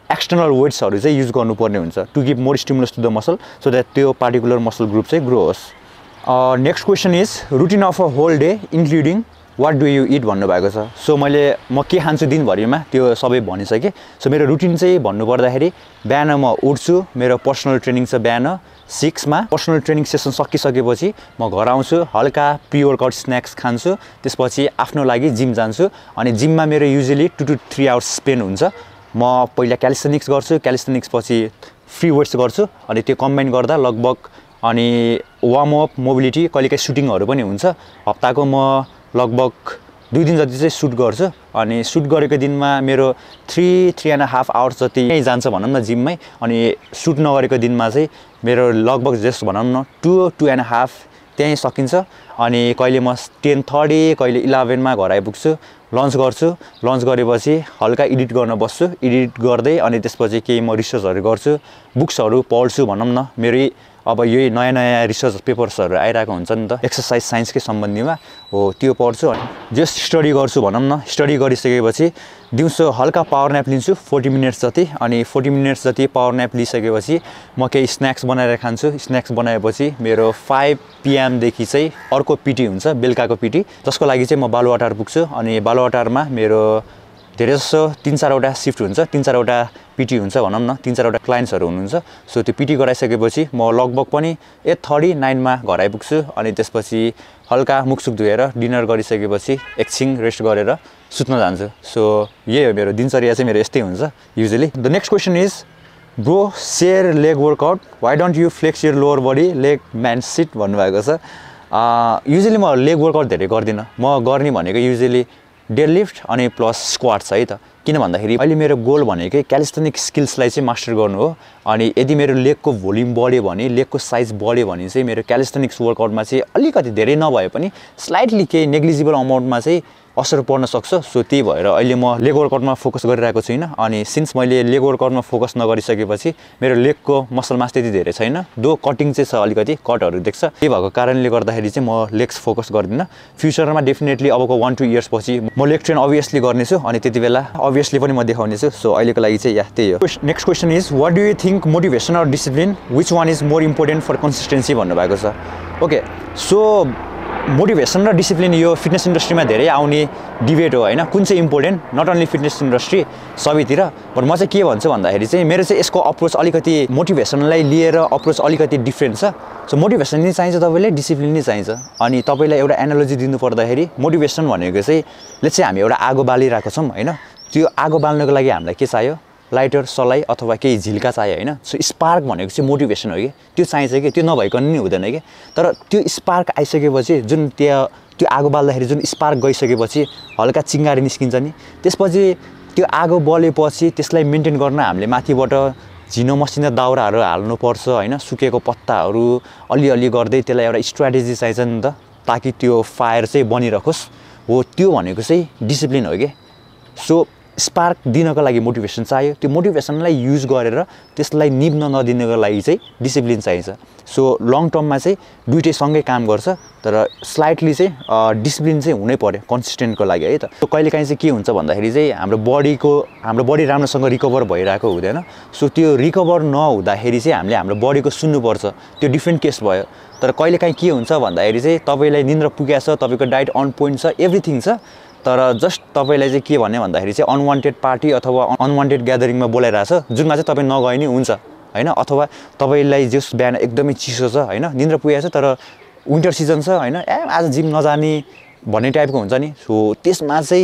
A: एक्सटर्नल वेट्सहरू चाहिँ युज गर्नुपर्ने हुन्छ to give more stimulus to the muscle so that त्यो पार्टिकुलर मसल ग्रुप चाहिँ ग्रो होस्। Next question is routine of a whole day including what do you eat भन्नुभएको छ। सो मैले म के खान्छु दिनभरिमा त्यो सबै भनिसकेँ। सो मेरो रुटिन चाहिँ भन्नुपर्दाखेरि बिहान म उठ्छु, मेरो पर्सनल ट्रेनिङ छ बिहान सिक्समा। पर्सनल ट्रेनिङ सेसन सकिसकेपछि म घर आउँछु, हल्का प्रि वर्कआउट स्न्याक्स खान्छु, त्यसपछि आफ्नो लागि जिम जान्छु। अनि जिममा मेरो usually two to three hours spend हुन्छ। म पहिला क्यालिस्थेनिक्स गर्छु, क्यालिस्थेनिक्स पछि फ्री वेट्स गर्छु, अनि त्यो कम्बाइन गर्दा लगभग अनि वार्मअप मोबिलिटी कहिलेकाहीँ सुटिङहरू पनि हुन्छ। हप्ताको म लगभग दुई दिन जति चाहिँ सुट गर्छु। अनि सुट गरेको दिनमा मेरो three three and half hours जति यहीँ जान्छ भनौँ न जिममै। अनि सुट नगरेको दिनमा चाहिँ मेरो लगभग जस्ट भनौँ न टु टु एन्ड हाफ त्यहीँ सकिन्छ। अनि कहिले म टेन थर्टी कहिले इलेभेनमा घर आइपुग्छु, लन्च गर्छु। लन्च गरेपछि हल्का एडिट गर्न बस्छु, एडिट गर्दै अनि त्यसपछि केही म रिसर्चहरू गर्छु, बुक्सहरू पढ्छु भनौँ न। मेरो अब यही नयाँ नयाँ रिसर्च पेपर्सहरू आइरहेको हुन्छ नि त एक्सर्साइज साइन्सकै सम्बन्धीमा, हो त्यो पढ्छु। अनि जस्ट स्टडी गर्छु भनौँ न। स्टडी गरिसकेपछि दिउँसो हल्का पावर न्याप लिन्छु फोर्टी मिनट्स जति। अनि फोर्टी मिनट्स जति पावर न्याप लिइसकेपछि म केही स्न्याक्स बनाएर खान्छु। स्न्याक्स बनाएपछि मेरो फाइभ पिएमदेखि चाहिँ अर्को पिटी हुन्छ, बेलुकाको पिटी, जसको लागि चाहिँ म बालुवाटार पुग्छु। अनि बालुवाटारमा मेरो धेरै जसो तिन चारवटा सिफ्ट हुन्छ, तिन चारवटा पिटी हुन्छ भनौँ न, तिन चारवटा क्लाइन्ट्सहरू हुनुहुन्छ। सो त्यो पिटी गराइसकेपछि म लगभग पनि एट थर्टी नाइनमा घर आइपुग्छु। अनि त्यसपछि हल्का मुखसुख धोएर डिनर गरिसकेपछि एकछिन रेस्ट गरेर सुत्न जान्छु। सो यही हो मेरो दिनचर्या चाहिँ, मेरो यस्तै हुन्छ usually. The next question is bro share leg workout why don't you flex your lower body leg man sit भन्नुभएको छ। युजली म लेग वर्कआउट धेरै गर्दिनँ। म गर्ने भनेको युजली डेडलिफ्ट अनि प्लस स्क्वाट्स है त। किन भन्दाखेरि अहिले मेरो गोल भनेकै क्यालिस्थेनिक स्किल्सलाई चाहिँ मास्टर गर्नु हो। अनि यदि मेरो लेगको भोल्युम बढ्यो भने, लेगको साइज बढ्यो भने चाहिँ मेरो क्यालिस्थेनिक्स वर्कआउटमा चाहिँ अलिकति धेरै नभए पनि स्लाइटली केही नेग्लिजिबल अमाउन्टमा चाहिँ असर पर्न सक्छ। सो त्यही भएर अहिले म लेग वर्कआउटमा फोकस गरिरहेको छुइनँ। अनि सिन्स मैले लेग वर्कआउटमा फोकस नगरिसकेपछि मेरो लेगको मसल मास त्यति धेरै छैन, दो कटिङ चाहिँ छ, अलिकति कटहरू देख्छ। त्यही भएको कारणले गर्दाखेरि चाहिँ म लेग्स फोकस गर्दिनँ। फ्युचरमा डेफिनेटली अबको वान टू इयर्स पछि म लेग ट्रेन अभियसली गर्नेछु, अनि त्यति बेला अभियसली पनि म देखाउनेछु। सो अहिलेको लागि चाहिँ या त्यही हो। Next question is what do you think motivation or discipline which one is more important for consistency भन्नुभएको छ। ओके, सो मोटिभेसन र डिसिप्लिन यो फिटनेस इन्डस्ट्रीमा धेरै आउने डिबेट हो होइन, कुन चाहिँ important, not only fitness industry सबैतिर। बट म चाहिँ के भन्छु भन्दाखेरि चाहिँ मेरो चाहिँ यसको अप्रोच अलिकति मोटिभेसनलाई लिएर अप्रोच अलिकति डिफ्रेन्ट छ। सो मोटिभेसन नि चाहिन्छ तपाईँलाई, डिसिप्लिन नि चाहिन्छ। अनि तपाईँलाई एउटा एनालोजी दिनु पर्दाखेरि मोटिभेसन भनेको चाहिँ लेट्स चाहिँ हामी एउटा आगो बालिरहेको छौँ होइन, त्यो आगो बाल्नको लागि हामीलाई के चाहियो, लाइटर, सलाई अथवा केही झिल्का चाहियो होइन। सो स्पार्क भनेको चाहिँ मोटिभेसन हो कि, त्यो चाहिन्छ कि, त्यो नभइकन नि हुँदैन कि। तर त्यो स्पार्क आइसकेपछि जुन त्यहाँ त्यो आगो बाल्दाखेरि जुन स्पार्क गइसकेपछि हल्का चिङ्गारी निस्किन्छ नि, त्यसपछि त्यो आगो बलेपछि त्यसलाई मेन्टेन गर्न हामीले माथिबाट झिनो मसिनो दाउराहरू हाल्नुपर्छ होइन, सुकेको पत्ताहरू अलिअलि गर्दै त्यसलाई एउटा स्ट्राटेजी चाहिन्छ नि त, ताकि त्यो फायर चाहिँ बनिरहोस्। हो त्यो भनेको चाहिँ डिसिप्लिन हो कि। सो स्पार्क दिनको लागि मोटिभेसन चाहियो, त्यो मोटिभेसनलाई युज गरेर त्यसलाई निभ्न नदिनको लागि चाहिँ डिसिप्लिन चाहिन्छ। सो लङ टर्ममा चाहिँ दुइटै सँगै काम गर्छ, तर स्लाइटली चाहिँ डिसिप्लिन चाहिँ हुनै पर्यो कन्सिस्टेन्टको लागि है त। सो कहिलेकाहीँ चाहिँ के हुन्छ भन्दाखेरि चाहिँ हाम्रो बडीको हाम्रो बडी राम्रोसँग रिकभर भइरहेको हुँदैन। सो त्यो रिकभर नहुँदाखेरि चाहिँ हामीले हाम्रो बडीको सुन्नुपर्छ, त्यो डिफ्रेन्ट केस भयो। तर कहिलेकाहीँ के हुन्छ भन्दाखेरि चाहिँ तपाईँलाई निन्द्रा पुगेको छ, तपाईँको डाइट अन पोइन्ट छ, एभ्रिथिङ छ, तर जस्ट तपाईँलाई चाहिँ के भन्ने भन्दाखेरि चाहिँ अनवान्टेड पार्टी अथवा अनवान्टेड ग्यादरिङमा बोलाइरहेछ जुनमा चाहिँ तपाईँ नगए नि हुन्छ होइन, अथवा तपाईँलाई जस बिहान एकदमै चिसो छ होइन, निन्द्रा पुगेको छ तर विन्टर सिजन छ होइन, ए आज जिम नजाने भन्ने टाइपको हुन्छ नि। सो त्यसमा चाहिँ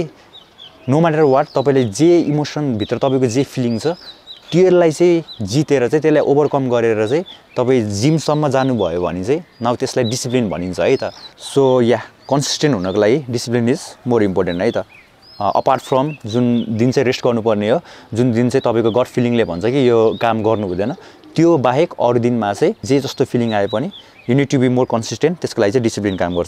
A: नो म्याटर वाट तपाईँले जे इमोसनभित्र तपाईँको जे फिलिङ छ त्यसलाई चाहिँ जितेर चाहिँ त्यसलाई ओभरकम गरेर चाहिँ तपाईँ जिमसम्म जानुभयो भने चाहिँ नाउ त्यसलाई डिसिप्लिन भनिन्छ है त। सो या कन्सिस्टेन्ट हुनको लागि डिसिप्लिन इज मोर इम्पोर्टेन्ट है त। अपार्ट फ्रम जुन दिन चाहिँ रेस्ट गर्नुपर्ने हो, जुन दिन चाहिँ तपाईँको गट फिलिङले भन्छ कि यो काम गर्नु हुँदैन, त्यो बाहेक अरू दिनमा चाहिँ जे जस्तो फिलिङ आए पनि you need to be more consistent, त्यसको लागि चाहिँ डिसिप्लिन काम गर्छ।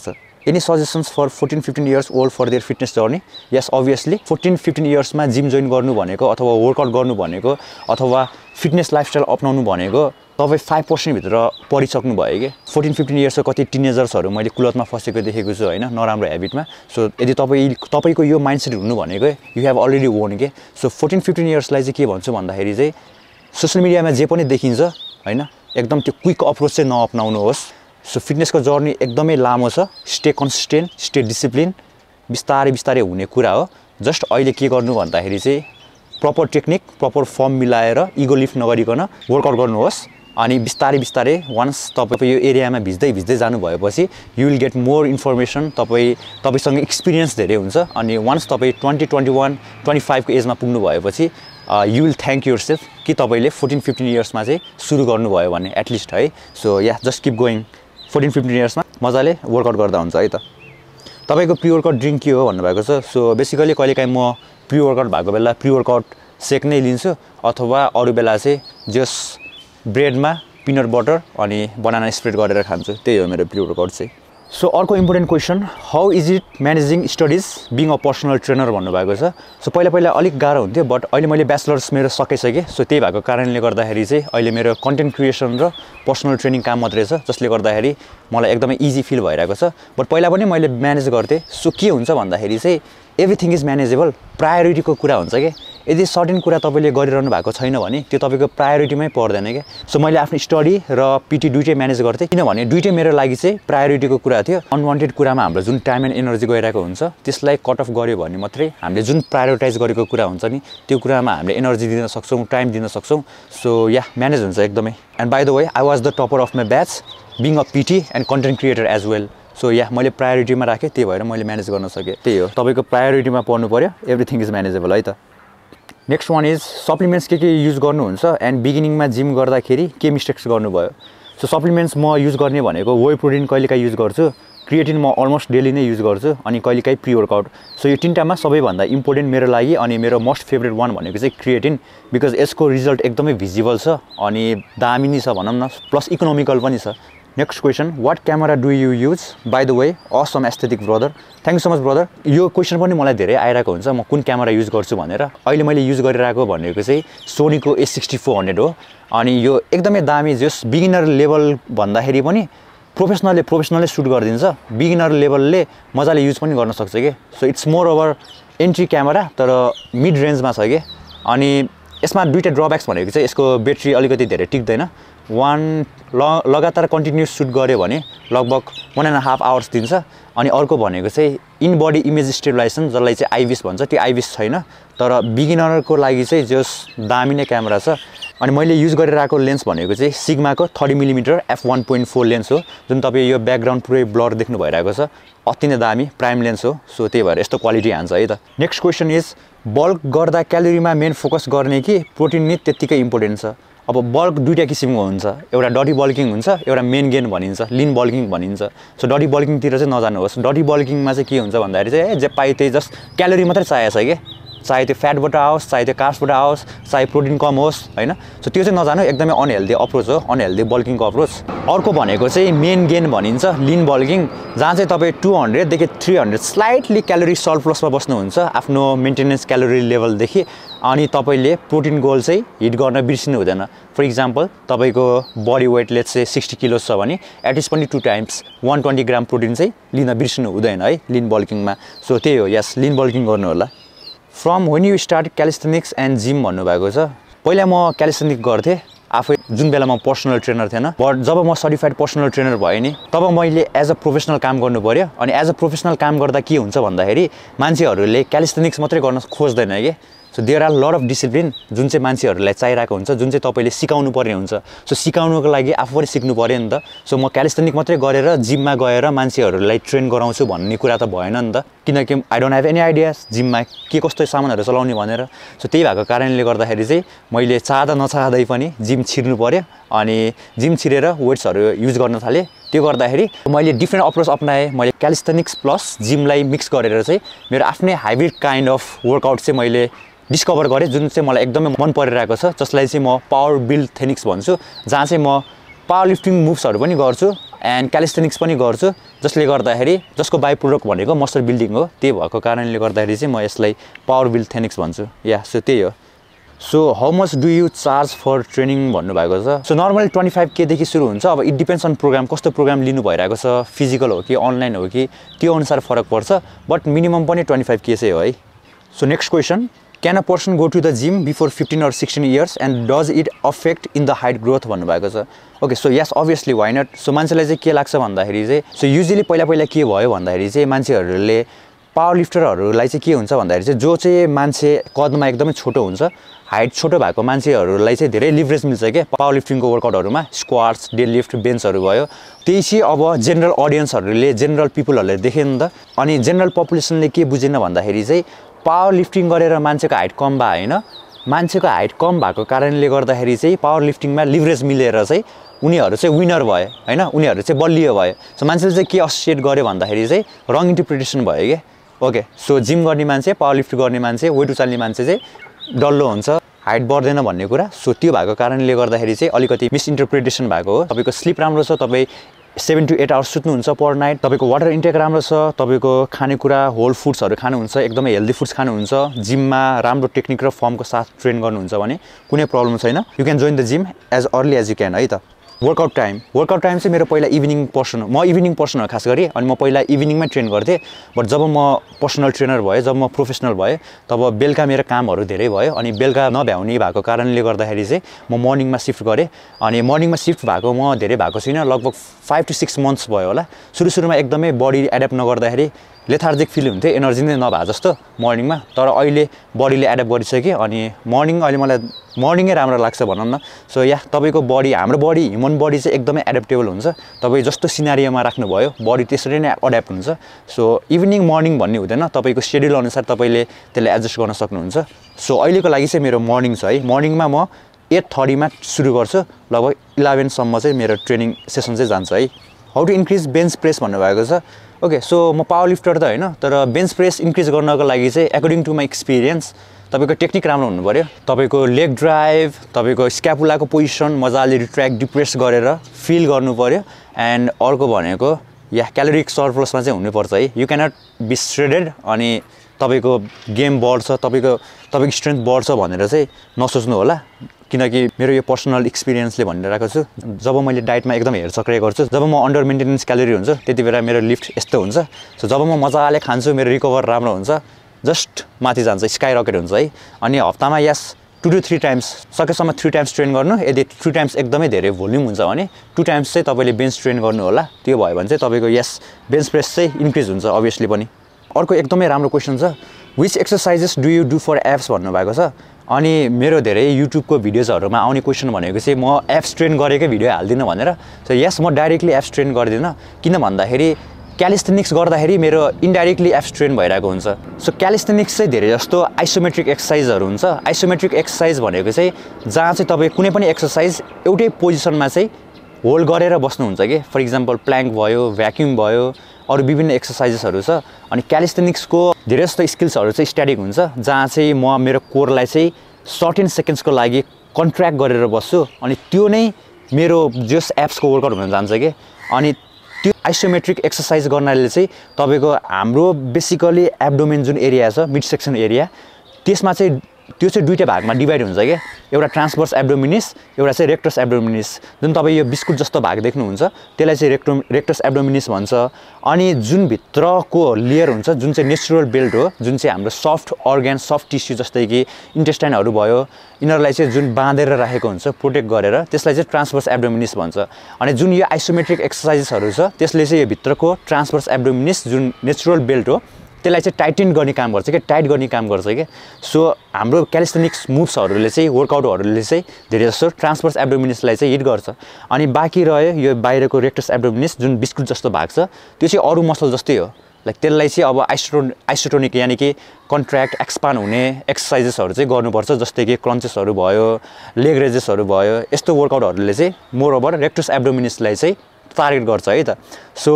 A: Any suggestions for fourteen fifteen years old for their fitness journey? Yes, obviously fourteen fifteen years मा जिम जोइन गर्नु भनेको अथवा वर्कआउट गर्नु भनेको अथवा फिटनेस लाइफस्टाइल अपनाउनु भनेको तपाई five percent भित्र परिसक्नु भयो के fourteen fifteen इयर्स को कति टिनेजर्सहरु मैले कुलतमा फसेको देखेको छु हैन नराम्रो ह्याबिटमा सो यदि तपाई तपाईको यो माइन्डसेट हुनु भनेको यु हेभ अलरेडी वोन के सो fourteen fifteen इयर्स लाई चाहिँ के भन्छु भन्दाखेरि चाहिँ सोशल मिडियामा जे पनि देखिन्छ हैन एकदम त्यो क्विक अप्रोच चाहिँ नअपनाउनु होस् सो फिटनेसको जर्नी एकदमै लामो छ स्टे कन्सिस्टेन्ट स्टे डिसिप्लिन बिस्तारै बिस्तारै हुने कुरा हो जस्ट अहिले के गर्नु भन्दाखेरि चाहिँ प्रपर टेक्निक प्रपर फर्म मिलाएर इगो लिफ्ट नगरिकन वर्कआउट गर्नुहोस् अनि बिस्तारै बिस्तारै वन्स तपाईको यो एरियामा भिज्दै भिज्दै जानु भएपछि you will get more information तपाई तपाईसँग एक्सपिरियन्स धेरै हुन्छ अनि वन्स तपाई twenty twenty-one twenty-five को एजमा पुग्नु भएपछि यु विल थ्याङ्क योरसेल्फ कि तपाईले fourteen fifteen इयर्समा चाहिँ सुरु गर्नुभयो भने एटलिस्ट है so yeah just keep going fourteen fifteen इयर्समा मजाले वर्कआउट गर्दा हुन्छ है त तपाईको प्री वर्कआउट ड्रिंक के हो भन्नुभएको छ सो बेसिकली कहिलेकाहीँ म प्री वर्कआउट भएको बेला प्री वर्कआउट सेक नै लिन्छु अथवा अरु बेला चाहिँ जस ब्रेडमा पिनट बटर अनि बनाना स्प्रेड गरेर खान्छु त्यही हो मेरो प्री वर्कआउट चाहिँ सो अर्को important question how is it managing studies being a personal trainer भन्नुभएको छ सो पहिला पहिला अलिक गाह्रो हुन्थ्यो बट अहिले मैले ब्याचलर्स मेरो सकिसकेँ सो त्यही भएको कारणले गर्दाखेरि चाहिँ अहिले मेरो कन्टेन्ट क्रिएसन र पर्सनल ट्रेनिङ काम मात्रै छ जसले गर्दाखेरि मलाई एकदमै इजी फिल भइरहेको छ बट पहिला पनि मैले म्यानेज गर्थेँ सो के हुन्छ भन्दाखेरि चाहिँ एभ्रिथिङ इज म्यानेजेबल प्रायोरिटीको कुरा हुन्छ के यदि सर्टेन कुरा तपाईले गरिरहनु भएको छैन भने त्यो तपाईको प्रायोरिटीमै पर्दैन के सो मैले आफ्नो स्टडी र पीटी दुईटै म्यानेज गर्थे किनभने दुईटै मेरो लागि चाहिँ प्रायोरिटीको कुरा थियो अनवान्टेड कुरामा हाम्रो जुन टाइम एन्ड एनर्जी गइरहेको हुन्छ त्यसलाई कट अफ गर्यो भने मात्रै हामीले जुन प्रायोरिटाइज गरेको कुरा हुन्छ नि त्यो कुरामा हामीले एनर्जी दिन सक्छौं टाइम दिन सक्छौं सो या म्यानेज हुन्छ एकदमै and by the way I was the topper of my batch being a PT and content creator as well so yeah मैले प्रायोरिटीमा राखेँ त्यही भएर मैले म्यानेज गर्न सकेँ त्यही हो तपाईको प्रायोरिटीमा पर्नु पर्यो एभ्रिथिङ इज म्यानेजेबल है त नेक्स्ट वान इज सप्लिमेन्ट्स के के युज गर्नुहुन्छ एन्ड बिगिनिङमा जिम गर्दाखेरि के मिस्टेक्स गर्नुभयो सो सप्लिमेन्ट्स म युज गर्ने भनेको वे प्रोटिन कहिलेकाहीँ युज गर्छु क्रिएटिन म अलमोस्ट डेली नै युज गर्छु अनि कहिलेकाहीँ प्री वर्कआउट सो यो तिनटामा सबैभन्दा इम्पोर्टेन्ट मेरो लागि अनि मेरो मोस्ट फेभरेट वान भनेको चाहिँ क्रिएटिन बिकज यसको रिजल्ट एकदमै भिजिबल छ अनि दामी नै छ भनौँ न प्लस इकोनोमिकल पनि छ next question what camera do you use by the way awesome aesthetic brother thank you so much brother यो क्वेसन पनि मलाई धेरै आइरहेको हुन्छ म कुन क्यामेरा युज गर्छु भनेर अहिले मैले युज गरिरहेको भनेको चाहिँ सोनीको ए सिक्सटी फोर हन्ड्रेड हो अनि यो एकदमै दामी जस बिगिनर लेभल भन्दाखेरि पनि प्रोफेसनलले प्रोफेसनलले सुट गरिदिन्छ बिगिनर लेभलले मजाले युज पनि गर्न सक्छ कि so it's more over entry camera तर मिड रेन्जमा छ कि अनि यसमा दुईटा ड्रब्याक्स भनेको चाहिँ यसको ब्याट्री अलिकति धेरै टिक्दैन वान ल लगातार कन्टिन्युस सुट गऱ्यो भने लगभग वान एन्ड हाफ आवर्स दिन्छ अनि अर्को भनेको चाहिँ इन बडी इमेज स्टेबलाइजेसन जसलाई चाहिँ आइविस भन्छ त्यो आइविस छैन तर बिगिनरको लागि चाहिँ जस दामी नै क्यामेरा छ अनि मैले युज गरिरहेको लेन्स भनेको चाहिँ सिग्माको thirty millimetre F one point four lens हो जुन तपाईँ यो ब्याकग्राउन्ड पुरै ब्लर देख्नु भइरहेको छ अति नै दामी प्राइम लेन्स हो सो त्यही भएर यस्तो क्वालिटी हान्छ है त नेक्स्ट क्वेसन इज बल्क गर्दा क्यालोरीमा मेन फोकस गर्ने कि प्रोटिन नि त्यत्तिकै इम्पोर्टेन्ट छ अब बल्क दुईटा किसिमको हुन्छ एउटा डटी बल्किङ हुन्छ एउटा मेन गेन भनिन्छ लिन बल्किङ भनिन्छ सो डटी बल्किङतिर चाहिँ नजानुहोस् डटी बल्किङमा चाहिँ के हुन्छ भन्दाखेरि चाहिँ ए जे पाए त्यही जस्ट क्यालोरी मात्रै चाहिएको छ कि चाहे त्यो फ्याटबाट आओस् चाहे त्यो कार्ब्सबाट आओस् चाहे प्रोटिन कम होस् हैन सो त्यो चाहिँ नजानु एकदमै अनहेल्दी अप्रोच हो अनहेल्दी बल्किङको अप्रोच अर्को भनेको चाहिँ मेन गेन भनिन्छ लिन बल्किङ जहाँ चाहिँ तपाईँ टू हन्ड्रेडदेखि थ्री हन्ड्रेड स्लाइटली क्यालोरी सर्प्लसमा बस्नुहुन्छ आफ्नो मेन्टेनेन्स क्यालोरी लेभलदेखि अनि तपाईँले प्रोटिन गोल चाहिँ हिट गर्न बिर्सिनु हुँदैन फर इक्जाम्पल तपाईँको बडी वेट लेट्स चाहिँ सिक्सटी किलो छ भने एटलिस्ट पनि two times one twenty gram protein चाहिँ लिन बिर्सिनु हुँदैन है लिन बल्किङमा सो त्यही हो यस लिन बल्किङ गर्नु होला from when you start calisthenics and gym भन्नुभएको छ पहिला म क्यालिस्थेनिक गर्थेँ आफै जुन बेला म पर्सनल ट्रेनर थिएन बट जब म सर्टिफाइड पर्सनल ट्रेनर भएँ नि तब मैले एज अ प्रोफेसनल काम गर्नु पर्यो अनि एज अ प्रोफेसनल काम गर्दा के हुन्छ भन्दाखेरि मान्छेहरूले क्यालिस्थेनिक्स मात्रै गर्न खोज्दैन कि so there are lot of discipline जुन चाहिँ मान्छेहरूलाई चाहिरहेको हुन्छ जुन चाहिँ तपाईँले सिकाउनु पर्ने हुन्छ सो सिकाउनुको लागि आफू पनि सिक्नु पर्यो नि त सो म क्यालिस्थेनिक मात्रै गरेर जिममा गएर मान्छेहरूलाई ट्रेन गराउँछु भन्ने कुरा त भएन नि त किनकि I don't have any idea जिममा के कस्तो सामानहरू चलाउने भनेर सो त्यही भएको कारणले गर्दाखेरि चाहिँ मैले चाहँदा नचाहँदै पनि जिम छिर्नु पर्यो अनि जिम छिरेर वेट्सहरू युज गर्न थालेँ त्यो गर्दाखेरि मैले डिफ्रेन्ट अप्रोच अपनाएँ मैले क्यालिस्थेनिक्स प्लस जिमलाई मिक्स गरेर चाहिँ मेरो आफ्नै हाइब्रिड काइन्ड अफ वर्कआउट चाहिँ मैले डिस्कभर गरेँ जुन चाहिँ मलाई एकदमै मन परिरहेको छ जसलाई चाहिँ म पावर बिल्ड थेनिक्स भन्छु जहाँ चाहिँ म पावर लिफ्टिङ मुभ्सहरू पनि गर्छु एन्ड क्यालिस्थेनिक्स पनि गर्छु जसले गर्दाखेरि जसको बाइ प्रोडक्ट भनेको मसल बिल्डिङ हो त्यही भएको कारणले गर्दाखेरि चाहिँ म यसलाई पावर बिल्थेनिक्स भन्छु या सो त्यही हो so how much do you charge for training भन्नुभएको छ सो नर्मली ट्वेन्टी फाइभ केदेखि सुरु हुन्छ अब इट डिपेन्ड्स अन प्रोग्राम कस्तो प्रोग्राम लिनु भइरहेको छ फिजिकल हो कि अनलाइन हो कि त्यो अनुसार फरक पर्छ बट मिनिमम पनि ट्वेन्टी फाइभ के चाहिँ हो है so next question can a person go to the gym before fifteen or sixteen years and does it affect in the height growth भन्नुभएको छ okay so yes obviously why not so मान्छेलाई चाहिँ के लाग्छ भन्दाखेरि चाहिँ सो युजली पहिला पहिला के भयो भन्दाखेरि चाहिँ मान्छेहरूले पावर लिफ्टरहरूलाई चाहिँ के हुन्छ भन्दाखेरि चाहिँ जो चाहिँ मान्छे कदमा एकदमै छोटो हुन्छ हाइट छोटो भएको मान्छेहरूलाई चाहिँ धेरै लिभरेज मिल्छ क्या पावर लिफ्टिङको वर्कआउटहरूमा स्क्वाट्स डेड लिफ्ट बेन्चहरू भयो त्यही चाहिँ अब जेनरल अडियन्सहरूले जेनरल पिपुलहरूले देखे नि त अनि जेनरल पपुलेसनले के बुझेन भन्दाखेरि चाहिँ पावर लिफ्टिङ गरेर मान्छेको हाइट कम भयो होइन मान्छेको हाइट कम भएको कारणले गर्दाखेरि चाहिँ पावर लिफ्टिङमा लिभरेज मिलेर चाहिँ उनीहरू चाहिँ विनर भयो होइन उनीहरू चाहिँ बलियो भयो सो मान्छेले चाहिँ के एसोसिएट गर्यो भन्दाखेरि चाहिँ रङ इन्टरप्रिटेसन भयो क्या ओके सो जिम गर्ने मान्छे पावर लिफ्ट गर्ने मान्छे वेट उचाल्ने मान्छे चाहिँ डल्लो हुन्छ हाइट बढ्दैन भन्ने कुरा सो त्यो भएको कारणले गर्दाखेरि चाहिँ अलिकति मिसइन्टरप्रिटेसन भएको हो तपाईँको स्लिप राम्रो छ तपाईँ सेभेन टु एट आवर्स सुत्नुहुन्छ पर नाइट तपाईँको वाटर इन्टेक राम्रो छ तपाईँको खानेकुरा होल फुड्सहरू खानुहुन्छ एकदमै हेल्दी फुड्स खानुहुन्छ जिममा राम्रो टेक्निक र फर्मको साथ ट्रेन गर्नुहुन्छ भने कुनै प्रब्लम छैन you can join the gym as early as you can है त वर्कआउट टाइम वर्कआउट टाइम चाहिँ मेरो पहिला इभिनिङ पर्सन म इभिनिङ पर्सन हो खास गरी अनि म पहिला इभिनिङमै ट्रेन गर्थेँ बट जब म पर्सनल ट्रेनर भएँ जब म प्रोफेसनल भएँ तब बेलुका मेरो कामहरू धेरै भयो अनि बेलुका नभ्याउने भएको कारणले गर्दाखेरि चाहिँ म मर्निङमा सिफ्ट गरेँ अनि मर्निङमा सिफ्ट भएको म धेरै भएको छुइनँ लगभग फाइभ टु सिक्स मन्थ्स भयो होला सुरु सुरुमा एकदमै बडी एड्याप्ट नगर्दाखेरि लेथार्जिक फिल हुन्थ्यो एनर्जी नै नभए जस्तो मर्निङमा तर अहिले बडीले एड्याप्ट गरिसक्यो अनि मर्निङ अहिले मलाई मर्निङै राम्रो लाग्छ भनौँ न सो या तपाईँको बडी हाम्रो बडी ह्युमन बडी चाहिँ एकदमै एड्याप्टेबल हुन्छ तपाईँ जस्तो सिनारियोमा राख्नुभयो बडी त्यसरी नै एड्याप्ट हुन्छ सो इभिनिङ मर्निङ भन्ने हुँदैन तपाईँको सेड्युल अनुसार तपाईँले त्यसलाई एडजस्ट गर्न सक्नुहुन्छ सो अहिलेको लागि चाहिँ मेरो मर्निङ छ है मर्निङमा म एट थर्टीमा सुरु गर्छु लगभग इलेभेनसम्म चाहिँ मेरो ट्रेनिङ सेसन चाहिँ जान्छ है how to increase bench press भन्नुभएको छ ओके सो म पावर लिफ्टर त होइन तर बेन्च प्रेस इन्क्रिज गर्नको लागि चाहिँ एकोर्डिङ टु माई एक्सपिरियन्स तपाईँको टेक्निक राम्रो हुनु पऱ्यो तपाईँको लेग ड्राइभ तपाईँको स्क्यापुलाको पोजिसन मजाले रिट्र्याक्ट डिप्रेस गरेर फिल गर्नु पऱ्यो एन्ड अर्को भनेको या क्यालोरिक सर्प्लसमा चाहिँ हुनुपर्छ है यु क्यानट बी श्रेडेड अनि तपाईँको गेम बढ्छ तपाईँको तपाईँको स्ट्रेन्थ बढ्छ भनेर चाहिँ नसोच्नु होला किनकि मेरो यो पर्सनल एक्सपिरियन्सले भनिरहेको छु जब मैले डाइटमा एकदम हेरचक्रे गर्छु जब म अन्डर मेन्टेनेन्स क्यालोरी हुन्छ त्यति बेला मेरो लिफ्ट यस्तो हुन्छ सो जब म मजाले खान्छु मेरो रिकभर राम्रो हुन्छ जस्ट माथि जान्छ स्काई रकेट हुन्छ है अनि हप्तामा yes two to three times सकेसम्म थ्री टाइम्स ट्रेन गर्नु यदि थ्री टाइम्स एकदमै धेरै भोल्युम हुन्छ भने टु टाइम्स चाहिँ तपाईँले बेन्च ट्रेन गर्नु होला त्यो भयो भने चाहिँ तपाईँको यस बेन्च प्रेस चाहिँ इन्क्रिज हुन्छ अभियसली पनि अर्को एकदमै राम्रो क्वेसन छ which exercises do you do for abs भन्नुभएको छ अनि मेरो धेरै युट्युबको भिडियोजहरूमा आउने क्वेसन भनेको चाहिँ म एप्स ट्रेन गरेकै भिडियो हाल्दिनँ भनेर सो यस म डाइरेक्टली एप्स ट्रेन गर्दिनँ किन भन्दाखेरि क्यालिस्थेनिक्स गर्दाखेरि मेरो इन्डाइरेक्टली एप्स ट्रेन भइरहेको हुन्छ सो क्यालिस्थेनिक्स चाहिँ धेरै जस्तो आइसोमेट्रिक एक्सर्साइजहरू हुन्छ आइसोमेट्रिक एक्सर्साइज भनेको चाहिँ जहाँ चाहिँ तपाईँ कुनै पनि एक्सर्साइज एउटै पोजिसनमा चाहिँ होल्ड गरेर बस्नुहुन्छ कि फर इक्जाम्पल प्ल्याङ्क भयो भ्याक्युम भयो अरू विभिन्न एक्सर्साइजेसहरू छ अनि क्यालिस्थेनिक्सको धेरै जस्तो स्किल्सहरू चाहिँ स्ट्याटिक हुन्छ जहाँ चाहिँ म मेरो कोरलाई चाहिँ सर्टेन सेकेन्ड्सको लागि कन्ट्र्याक्ट गरेर बस्छु अनि त्यो नै मेरो जस एप्सको वर्कआउट हुन जान्छ कि अनि त्यो आइसोमेट्रिक एक्सर्साइज गर्नाले चाहिँ तपाईँको हाम्रो बेसिकली एब्डोमेन जुन एरिया छ मिड सेक्सन एरिया त्यसमा चाहिँ त्यो चाहिँ दुईटा भागमा डिभाइड हुन्छ क्या एउटा ट्रान्सभर्स एब्डोमिनिस एउटा चाहिँ रेक्टस एब्डोमिनिस जुन तपाईँ यो बिस्कुट जस्तो भाग देख्नुहुन्छ त्यसलाई चाहिँ रेक्टो रेक्टस एब्डोमिनिस भन्छ अनि जुन भित्रको लेयर हुन्छ जुन चाहिँ नेचुरल बेल्ट हो जुन चाहिँ हाम्रो सफ्ट अर्ग्यान सफ्ट टिस्यु जस्तै कि इन्टेस्टाइनहरू भयो यिनीहरूलाई चाहिँ जुन बाँधेर राखेको हुन्छ प्रोटेक्ट गरेर त्यसलाई चाहिँ ट्रान्सभर्स एब्डोमिनिस भन्छ अनि जुन यो आइसोमेट्रिक एक्सर्साइजेसहरू छ त्यसले चाहिँ यो भित्रको ट्रान्सभर्स एब्डोमिनिस जुन नेचुरल बेल्ट हो त्यसलाई चाहिँ टाइटेन गर्ने काम गर्छ क्या टाइट गर्ने काम गर्छ क्या सो हाम्रो क्यालिस्थेनिक्स मुभ्सहरूले चाहिँ वर्कआउटहरूले चाहिँ धेरै जस्तो ट्रान्सभर्स एब्डोमिनिसलाई चाहिँ हिट गर्छ अनि बाँकी रह्यो यो बाहिरको रेक्टस एब्डोमिनिस जुन बिस्कुट जस्तो भाग छ त्यो चाहिँ अरू मसल जस्तै हो लाइक त्यसलाई चाहिँ अब आइसोटो आइसोटोनिक यानि कि कन्ट्र्याक्ट एक्सपान्ड हुने एक्सर्साइजेसहरू चाहिँ गर्नुपर्छ जस्तै कि क्रन्चेसहरू भयो लेग रेजेसहरू भयो यस्तो वर्कआउटहरूले चाहिँ मोर ओभर रेक्टस एब्डोमिनिसलाई चाहिँ टार्गेट गर्छ है त सो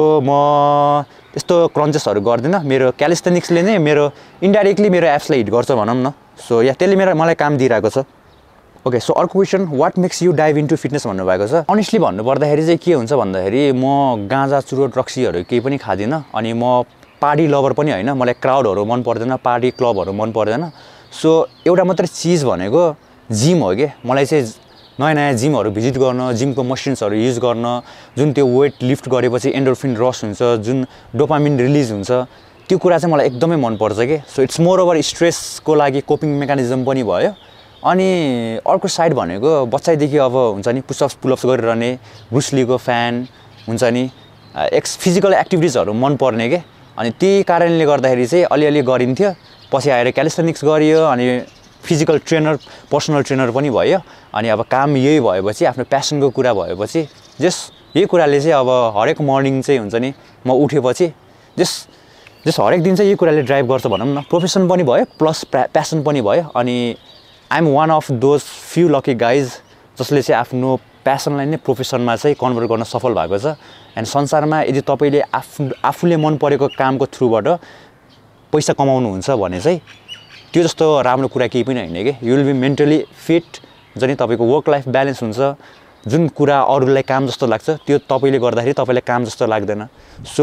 A: म यस्तो क्रन्चेसहरू गर्दिनँ मेरो क्यालिस्थेनिक्सले नै मेरो इन्डाइरेक्टली मेरो एप्सलाई हिट गर्छ भनौँ न सो या त्यसले मेरो मलाई काम दिइरहेको छ ओके सो अर्को question what makes you dive into fitness भन्नुभएको छ अनेस्टली भन्नुपर्दाखेरि चाहिँ के हुन्छ भन्दाखेरि म गाँजा चुरोट रक्सीहरू केही पनि खाँदिनँ अनि म पार्टी लभर पनि होइन मलाई क्राउडहरू मन पर्दैन पार्टी क्लबहरू मन पर्दैन सो एउटा मात्रै चिज भनेको जिम हो कि मलाई चाहिँ नयाँ नयाँ जिमहरू भिजिट गर्न जिमको मसिन्सहरू युज गर्न जुन त्यो वेट लिफ्ट गरेपछि एन्डोर्फिन रस हुन्छ जुन डोपामिन रिलिज हुन्छ त्यो कुरा चाहिँ मलाई एकदमै मनपर्छ कि सो इट्स मोर ओभर स्ट्रेसको लागि कोपिङ मेकानिजम पनि भयो अनि अर्को साइड भनेको बच्चादेखि अब हुन्छ नि पुसअप्स पुलअप्स गरिरहने ब्रुसलीको फ्यान हुन्छ नि एक्स फिजिकल एक्टिभिटिजहरू मनपर्ने के अनि त्यही कारणले गर्दाखेरि चाहिँ अलिअलि गरिन्थ्यो पछि आएर क्यालिस्थेनिक्स गरियो अनि फिजिकल ट्रेनर पर्सनल ट्रेनर पनि भयो अनि अब काम यही भएपछि आफ्नो प्यासनको कुरा भएपछि जस यही कुराले चाहिँ अब हरेक मर्निङ चाहिँ हुन्छ नि म उठेपछि जस जस हरेक दिन चाहिँ यही कुराले ड्राइभ गर्छ भनौँ न प्रोफेसन पनि भयो प्लस प्यासन पनि भयो अनि I am one of those few lucky guys जसले चाहिँ आफ्नो प्यासनलाई नै प्रोफेसनमा चाहिँ कन्भर्ट गर्न सफल भएको छ एन्ड संसारमा यदि तपाईँले आफू आफूले मन परेको कामको थ्रुबाट पैसा कमाउनुहुन्छ भने चाहिँ त्यो जस्तो राम्रो कुरा केही पनि होइन कि you will be mentally fit हुन्छ नि तपाईँको वर्क लाइफ ब्यालेन्स हुन्छ जुन कुरा अरूलाई काम जस्तो लाग्छ त्यो तपाईँले गर्दाखेरि तपाईँलाई काम जस्तो लाग्दैन सो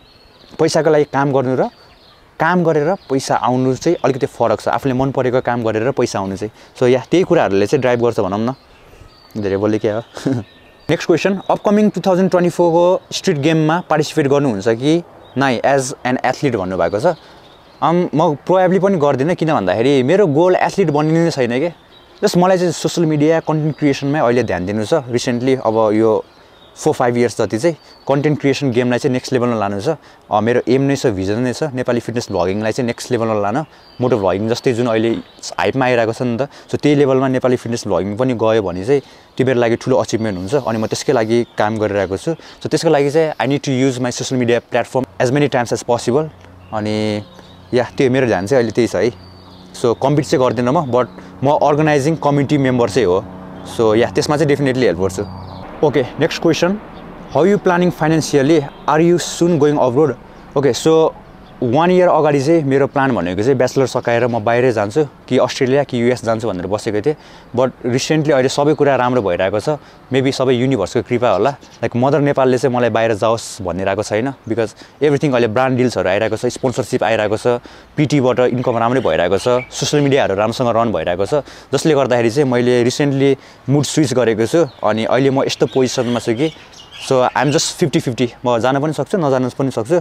A: पैसाको लागि काम गर्नु र काम गरेर पैसा आउनु चाहिँ अलिकति फरक छ आफूले मन परेको काम गरेर पैसा आउनु चाहिँ सो या त्यही कुराहरूले चाहिँ ड्राइभ गर्छ भनौँ न धेरै बोले के हो next question upcoming two thousand twenty फोरको स्ट्रिट गेममा पार्टिसिपेट गर्नुहुन्छ कि नाइ एज एन एथलिट भन्नुभएको छ um, म प्रोबेबली पनि गर्दिनँ किन भन्दाखेरि मेरो गोल एथलिट बनिने छैन कि जस्ट मलाई चाहिँ सोसियल मिडिया कन्टेन्ट क्रिएसनमै अहिले ध्यान दिनु छ रिसेन्टली अब यो फोर फाइभ इयर्स जति चाहिँ कन्टेन्ट क्रिएसन गेमलाई चाहिँ नेक्स्ट लेभलमा लानु छ मेरो एम नै छ भिजन नै छ नेपाली फिटनेस भ्लगिङलाई चाहिँ नेक्स्ट लेभलमा लान मोटो भ्लगिङ जस्तै जुन अहिले हाइपमा आइरहेको छ नि त सो त्यही लेभलमा नेपाली फिटनेस भ्लगिङ पनि गयो भने चाहिँ त्यो मेरो लागि ठुलो अचिभमेन्ट हुन्छ अनि म त्यसकै लागि काम गरिरहेको छु सो त्यसको लागि चाहिँ I need to use my social media platform as many times as possible अनि या त्यो मेरो ध्यान चाहिँ अहिले त्यही छ है सो कम्पिट चाहिँ गर्दिनँ म बट म अर्गनाइजिङ कमिटी मेम्बर चाहिँ हो सो या त्यसमा चाहिँ डेफिनेटली हेल्प गर्छु okay next question how you planning financially are you soon going abroad okay so one year अगाडि चाहिँ मेरो प्लान भनेको चाहिँ ब्याचलर सकाएर म बाहिरै जान्छु कि अस्ट्रेलिया कि युएस जान्छु भनेर बसेको थिएँ बट रिसेन्टली अहिले सबै कुरा राम्रो भइरहेको छ मेबी सबै युनिभर्सको कृपा होला लाइक मदर नेपालले चाहिँ मलाई बाहिर जाओस् भनिरहेको छैन बिकज एभ्रिथिङ अहिले ब्रान्ड डिल्सहरू आइरहेको छ स्पोन्सरसिप आइरहेको छ पिटीबाट इन्कम राम्रै भइरहेको छ सोसियल मिडियाहरू राम्रोसँग रन भइरहेको छ जसले गर्दाखेरि चाहिँ मैले रिसेन्टली मुड स्विच गरेको छु अनि अहिले म यस्तो पोजिसनमा छु कि so I am just fifty fifty म जान पनि सक्छु नजान पनि सक्छु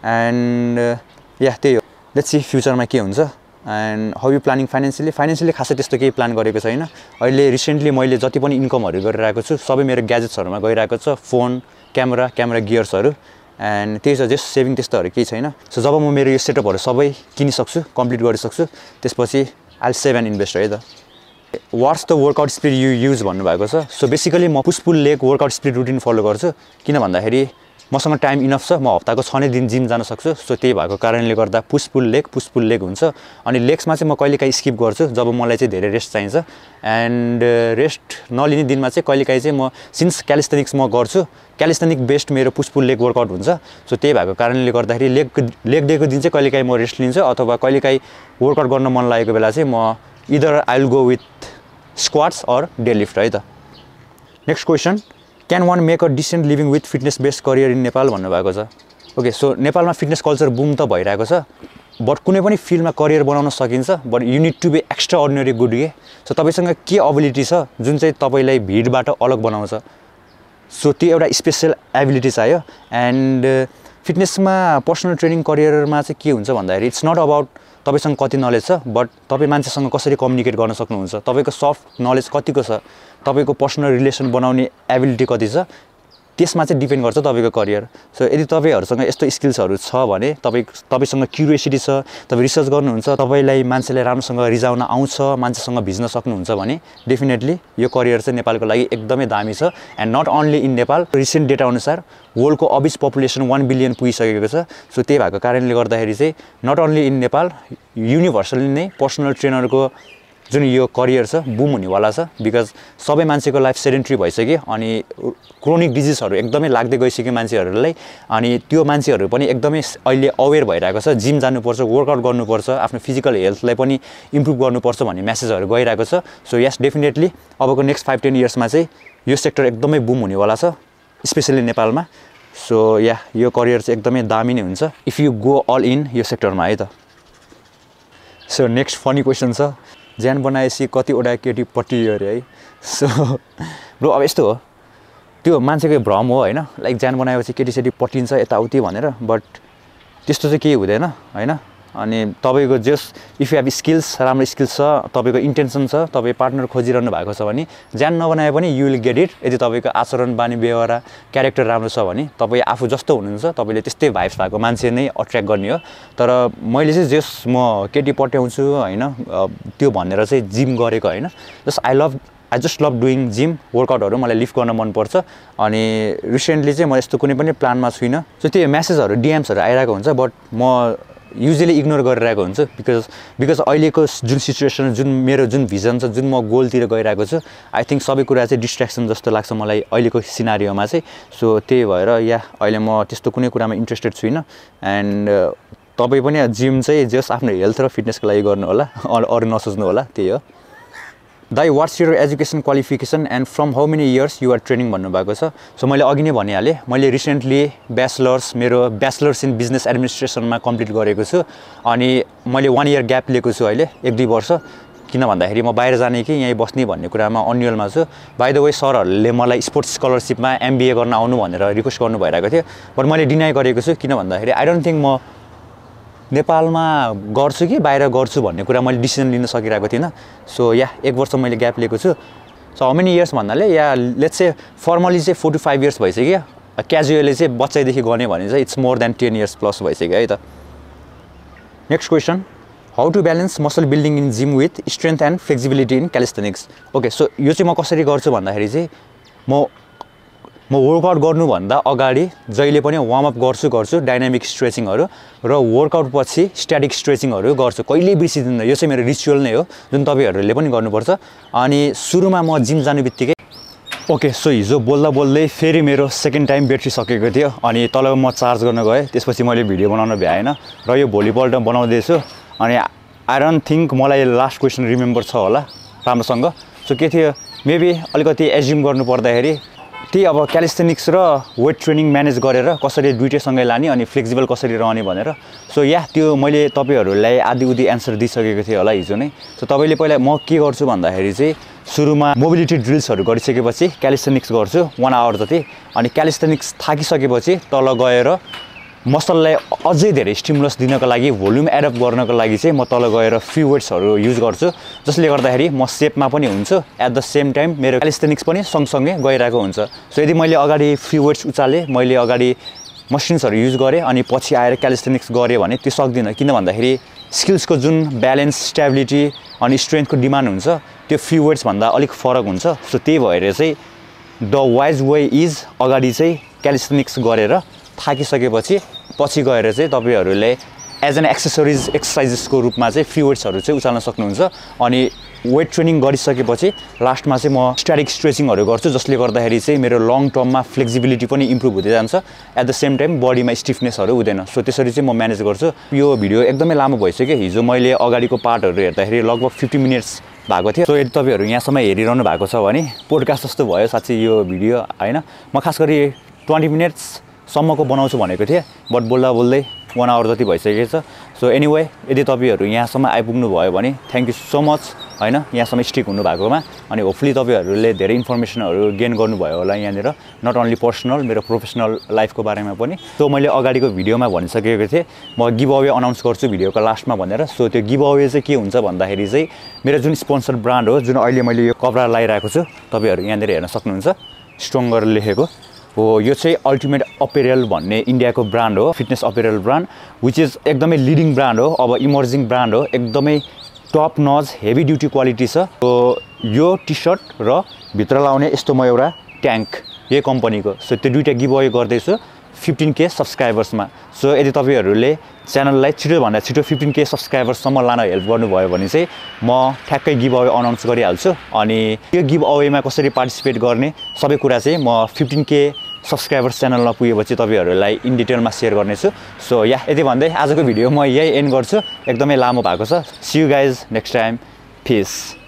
A: एन्ड या त्यही हो लेट्स सी फ्युचरमा के हुन्छ and how you planning financially financially खासै त्यस्तो केही प्लान गरेको छैन अहिले रिसेन्टली मैले जति पनि इन्कमहरू गरिरहेको छु सबै मेरो ग्याजेट्सहरूमा गइरहेको छ फोन क्यामेरा क्यामेरा गियर्सहरू एन्ड त्यही छ जस्ट सेभिङ त्यस्तोहरू केही छैन सो जब म मेरो यो सेटअपहरू सबै किनिसक्छु कम्प्लिट गरिसक्छु त्यसपछि आइल सेभ एन्ड इन्भेस्ट है त what's the workout split you use भन्नुभएको छ सो बेसिकली म push pull leg workout split routine follow गर्छु किन भन्दाखेरि मसँग टाइम इनफ छ म हप्ताको छ नै दिन जिम जान सक्छु सो त्यही भएको कारणले गर्दा पुस पुल लेग पुस पुल लेग हुन्छ अनि लेग्समा चाहिँ म कहिलेकाहीँ स्किप गर्छु जब मलाई चाहिँ धेरै रेस्ट चाहिन्छ एन्ड रेस्ट नलिने दिनमा चाहिँ कहिलेकाहीँ चाहिँ म सिन्स क्यालिस्थेनिक्स म गर्छु क्यालिस्थेनिक बेस्ड मेरो पुस पुल लेग वर्कआउट हुन्छ सो त्यही भएको कारणले गर्दाखेरि लेग लेग डेको दिन चाहिँ कहिलेकाहीँ म रेस्ट लिन्छु अथवा कहिलेकाहीँ वर्कआउट गर्न मन लागेको बेला चाहिँ म either I will go with squats or deadlift है त next question can one make a decent living with fitness based career in Nepal भन्नुभएको छ ओके सो नेपालमा फिटनेस कल्चर बुम त भइरहेको छ बट कुनै पनि फिल्डमा करियर बनाउन सकिन्छ but you need to be extraordinary good के सो तपाईँसँग के एबिलिटी छ जुन चाहिँ तपाईँलाई भिडबाट अलग बनाउँछ सो त्यो एउटा स्पेसल एबिलिटी चाहियो एन्ड फिटनेसमा पर्सनल ट्रेनिङ करियरमा चाहिँ के हुन्छ भन्दाखेरि इट्स नट अबाउट तपाईँसँग कति नलेज छ बट तपाईँ मान्छेसँग कसरी कम्युनिकेट गर्न सक्नुहुन्छ तपाईँको सफ्ट नलेज कतिको छ तपाईँको पर्सनल रिलेसन बनाउने एबिलिटी कति छ त्यसमा चाहिँ डिपेन्ड गर्छ तपाईँको करियर सो यदि तपाईँहरूसँग यस्तो स्किल्सहरू छ भने तपाईँ तपाईँसँग क्युरियोसिटी छ तपाईँ रिसर्च गर्नुहुन्छ तपाईँलाई मान्छेले राम्रोसँग रिजाउन आउँछ मान्छेसँग भिज्न सक्नुहुन्छ भने डेफिनेटली यो करियर चाहिँ नेपालको लागि एकदमै दामी छ and not only in Nepal recent data अनुसार वर्ल्डको अबिज पपुलेसन वान बिलियन पुगिसकेको छ सो त्यही भएको कारणले गर्दाखेरि चाहिँ not only in Nepal universally नै पर्सनल ट्रेनरको जुन यो करियर छ बुम हुनेवाला छ बिकज सबै मान्छेको लाइफ सेडेन्ट्री भइसक्यो अनि क्रोनिक डिजिजहरू एकदमै लाग्दै गइसक्यो मान्छेहरूलाई अनि त्यो मान्छेहरू पनि एकदमै अहिले अवेर भइरहेको छ जिम जानुपर्छ वर्कआउट गर्नुपर्छ आफ्नो फिजिकल हेल्थलाई पनि इम्प्रुभ गर्नुपर्छ भन्ने मेसेजहरू गइरहेको छ सो यस डेफिनेटली अबको नेक्स्ट फाइभ टेन इयर्समा चाहिँ यो सेक्टर एकदमै बुम हुनेवाला छ स्पेसली नेपालमा सो या यो करियर चाहिँ एकदमै दामी नै हुन्छ if you go all in यो सेक्टरमा है त सो नेक्स्ट फनी क्वेसन छ ज्यान बनाएपछि कतिवटा केटी पट्टियो अरे है सो ब्रो अब यस्तो हो त्यो मान्छेको भ्रम हो हैन लाइक ज्यान बनाएपछि केटीसेटी पट्टिन्छ यताउति भनेर बट त्यस्तो चाहिँ केही हुँदैन हैन अनि तपाईको just if you have skills राम्रो स्किल्स छ तपाईको इन्टेन्सन छ तपाई पार्टनर खोजिरहनु भएको छ भने ज्यान नबनाए पनि यु विल गेट इट यदि तपाईको आचरण बानी व्यवहार क्यारेक्टर राम्रो छ भने तपाई आफू जस्तो हुनुहुन्छ तपाईले त्यस्तै भाइब्स भएको मान्छे नै अट्र्याक्ट गर्ने हो तर मैले चाहिँ जस्ट म केटी पट्याउँछु हैन त्यो भनेर चाहिँ जिम गरेको हैन just I love I just love doing gym वर्कआउटहरू मलाई लिफ्ट गर्न मनपर्छ अनि रिसेन्टली चाहिँ म यस्तो कुनै पनि प्लानमा छुइनँ सो त्यो मेसेजहरू डिएम्सहरू आइरहेको हुन्छ बट म युजली इग्नोर गरिरहेको हुन्छ बिकज बिकज अहिलेको जुन सिचुएसन जुन मेरो जुन भिजन छ जुन म गोलतिर गइरहेको छु आई थिङ्क सबै कुरा चाहिँ डिस्ट्र्याक्सन जस्तो लाग्छ मलाई अहिलेको सिनारियोमा चाहिँ सो त्यही भएर या अहिले म त्यस्तो कुनै कुरामा इन्ट्रेस्टेड छुइनँ एन्ड तपाईँ पनि जिम चाहिँ जस्ट आफ्नो हेल्थ र फिटनेसको लागि गर्नु होला अरू नसोच्नु होला त्यही हो दाइ what's your education qualification and from how many years you are training भन्नुभएको छ सो मैले अघि नै भनिहालेँ मैले रिसेन्टली ब्याचलर्स मेरो ब्याचलर्स इन बिजनेस एडमिनिस्ट्रेसनमा कम्प्लिट गरेको छु अनि मैले वान इयर ग्याप लिएको छु अहिले एक दुई वर्ष किन भन्दाखेरि म बाहिर जाने कि यहीँ बस्ने भन्ने कुरामा अन्यलमा छु बाइ द वे सरहरूले मलाई स्पोर्ट्स स्कलरसिपमा एमबिए गर्न आउनु भनेर रिक्वेस्ट गर्नु भइरहेको थियो बट मैले डिनाइ गरेको छु किन भन्दाखेरि आई डोन्ट थिङ्क म नेपालमा गर्छु कि बाहिर गर्छु भन्ने कुरा मैले डिसिजन लिन सकिरहेको थिइनँ सो या एक वर्ष मैले ग्याप लिएको छु सो हाउ मेनी इयर्स भन्नाले या लेट्स से फर्मली चाहिँ फोर टु फाइभ इयर्स भइसक्यो क्याजुअली चाहिँ बच्चैदेखि गर्ने भने चाहिँ it's more than ten years plus भइसक्यो है त next question how to balance muscle building in gym with strength and flexibility in calisthenics okay so यो चाहिँ म कसरी गर्छु भन्दाखेरि चाहिँ म म वर्कआउट गर्नुभन्दा अगाडि जहिले पनि वार्मअप गर्छु गर्छु डाइनामिक स्ट्रेचिङहरू र वर्कआउट पछि स्ट्याटिक स्ट्रेचिङहरू गर्छु कहिल्यै बिर्सिदिनँ यो चाहिँ मेरो रिचुअल नै हो जुन तपाईँहरूले पनि गर्नुपर्छ अनि सुरुमा म जिम जानु बित्तिकै ओके सो हिजो बोल्दा बोल्दै फेरि मेरो सेकेन्ड टाइम ब्याट्री सकेको थियो अनि तल म चार्ज गर्न गएँ त्यसपछि मैले भिडियो बनाउन भ्याएन र यो भोलिपल्ट बनाउँदैछु अनि आई डोन्ट थिङ्क मलाई लास्ट क्वेसन रिमेम्बर छ होला राम्रोसँग सो के थियो मेबी अलिकति एज्युम गर्नु पर्दाखेरि त्यही अब क्यालिस्थेनिक्स र वेट ट्रेनिङ म्यानेज गरेर कसरी दुइटैसँगै लाने अनि फ्लेक्सिबल कसरी रहने भनेर सो या त्यो मैले तपाईँहरूलाई आदि उदि एन्सर दिइसकेको थिएँ होला हिजो नै सो तपाईँले पहिला म के गर्छु भन्दाखेरि चाहिँ सुरुमा मोबिलिटी ड्रिल्सहरू गरिसकेपछि क्यालिस्थेनिक्स गर्छु वान आवर जति अनि क्यालिस्थेनिक्स थाकिसकेपछि तल गएर मसललाई अझै धेरै स्टिमुलस दिनको लागि भोल्युम एडअप गर्नको लागि चाहिँ म तल गएर फ्री वेट्सहरू युज गर्छु जसले गर्दाखेरि म सेपमा पनि हुन्छु एट द सेम टाइम मेरो क्यालिस्थेनिक्स पनि सँगसँगै गइरहेको हुन्छ सो यदि मैले अगाडि फ्री वेट्स उचालेँ मैले अगाडि मसिन्सहरू युज गरेँ अनि पछि आएर क्यालिस्थेनिक्स गरेँ भने त्यो सक्दिनँ किन भन्दाखेरि स्किल्सको जुन ब्यालेन्स स्टेबिलिटी अनि स्ट्रेन्थको डिमान्ड हुन्छ त्यो फ्री वेट्सभन्दा अलिक फरक हुन्छ सो त्यही भएर चाहिँ द वाइज वे इज अगाडि चाहिँ क्यालिस्थेनिक्स गरेर थाकिसकेपछि पछि गएर चाहिँ तपाईँहरूले एज एन एक्सेसरिज एक्सर्साइजेसको रूपमा चाहिँ फ्री वेट्सहरू चाहिँ उचाल्न सक्नुहुन्छ अनि वेट ट्रेनिङ गरिसकेपछि लास्टमा चाहिँ म स्ट्याटिक स्ट्रेचिङहरू गर्छु जसले गर्दाखेरि चाहिँ मेरो लङ टर्ममा फ्लेक्सिबिलिटी पनि इम्प्रुभ हुँदै जान्छ एट द सेम टाइम बडीमा स्टिफनेसहरू हुँदैन सो त्यसरी चाहिँ म म्यानेज गर्छु यो भिडियो एकदमै लामो भइसक्यो हिजो मैले अगाडिको पार्टहरू हेर्दाखेरि लगभग फिफ्टी मिनट्स भएको थियो सो यदि तपाईँहरू यहाँसम्म हेरिरहनु भएको छ भने पोडकास्ट जस्तो भयो साँच्चै यो भिडियो होइन म खास गरी ट्वेन्टी मिनट्स सम्मको बनाउँछु भनेको थिएँ बट बोल्दा बोल्दै वान आवर जति भइसकेको छ सो एनिवे यदि तपाईँहरू यहाँसम्म आइपुग्नु भयो भने थ्याङ्क यू सो मच होइन यहाँसम्म स्टिक हुनु भएकोमा अनि होपफुली तपाईँहरूले धेरै इन्फर्मेसनहरू गेन गर्नुभयो होला यहाँनिर नट ओन्ली पर्सनल मेरो प्रोफेसनल लाइफको बारेमा पनि सो मैले अगाडिको भिडियोमा भनिसकेको थिएँ म गिभ अवे अनाउन्स गर्छु भिडियोको लास्टमा भनेर सो त्यो गिभ अवे चाहिँ के हुन्छ भन्दाखेरि चाहिँ मेरो जुन स्पोन्सर ब्रान्ड हो जुन अहिले मैले यो कपडा लगाइरहेको छु तपाईँहरू यहाँनिर हेर्न सक्नुहुन्छ स्ट्रङ्गर लेखेको हो यो चाहिँ अल्टिमेट अपेरल भन्ने इन्डियाको ब्रान्ड हो fitness apparel brand which is एकदमै लिडिङ ब्रान्ड हो अब इमर्जिङ ब्रान्ड हो एकदमै top notch heavy duty quality छ सो यो टी सर्ट र भित्र लाउने यस्तो म एउटा ट्याङ्क यही कम्पनीको सो त्यो दुइटा गिभ अवे गर्दैछु फिफ्टिन के सब्सक्राइबर्समा। सो यदि तपाईँहरूले च्यानललाई छिटोभन्दा छिटो फिफ्टिन के सब्सक्राइबर्ससम्म लान हेल्प गर्नुभयो भने चाहिँ म ठ्याक्कै गिभ अवे अनाउन्स गरिहाल्छु। अनि यो गिभ अवेमा कसरी पार्टिसिपेट गर्ने सबै कुरा चाहिँ म फिफ्टिन के सब्सक्राइबर्स च्यानलमा पुगेपछि तपाईँहरूलाई इन डिटेलमा सेयर गर्नेछु। सो या यति भन्दै आजको भिडियो म यही एन्ड गर्छु, एकदमै लामो भएको छ। See you guys next time, piece.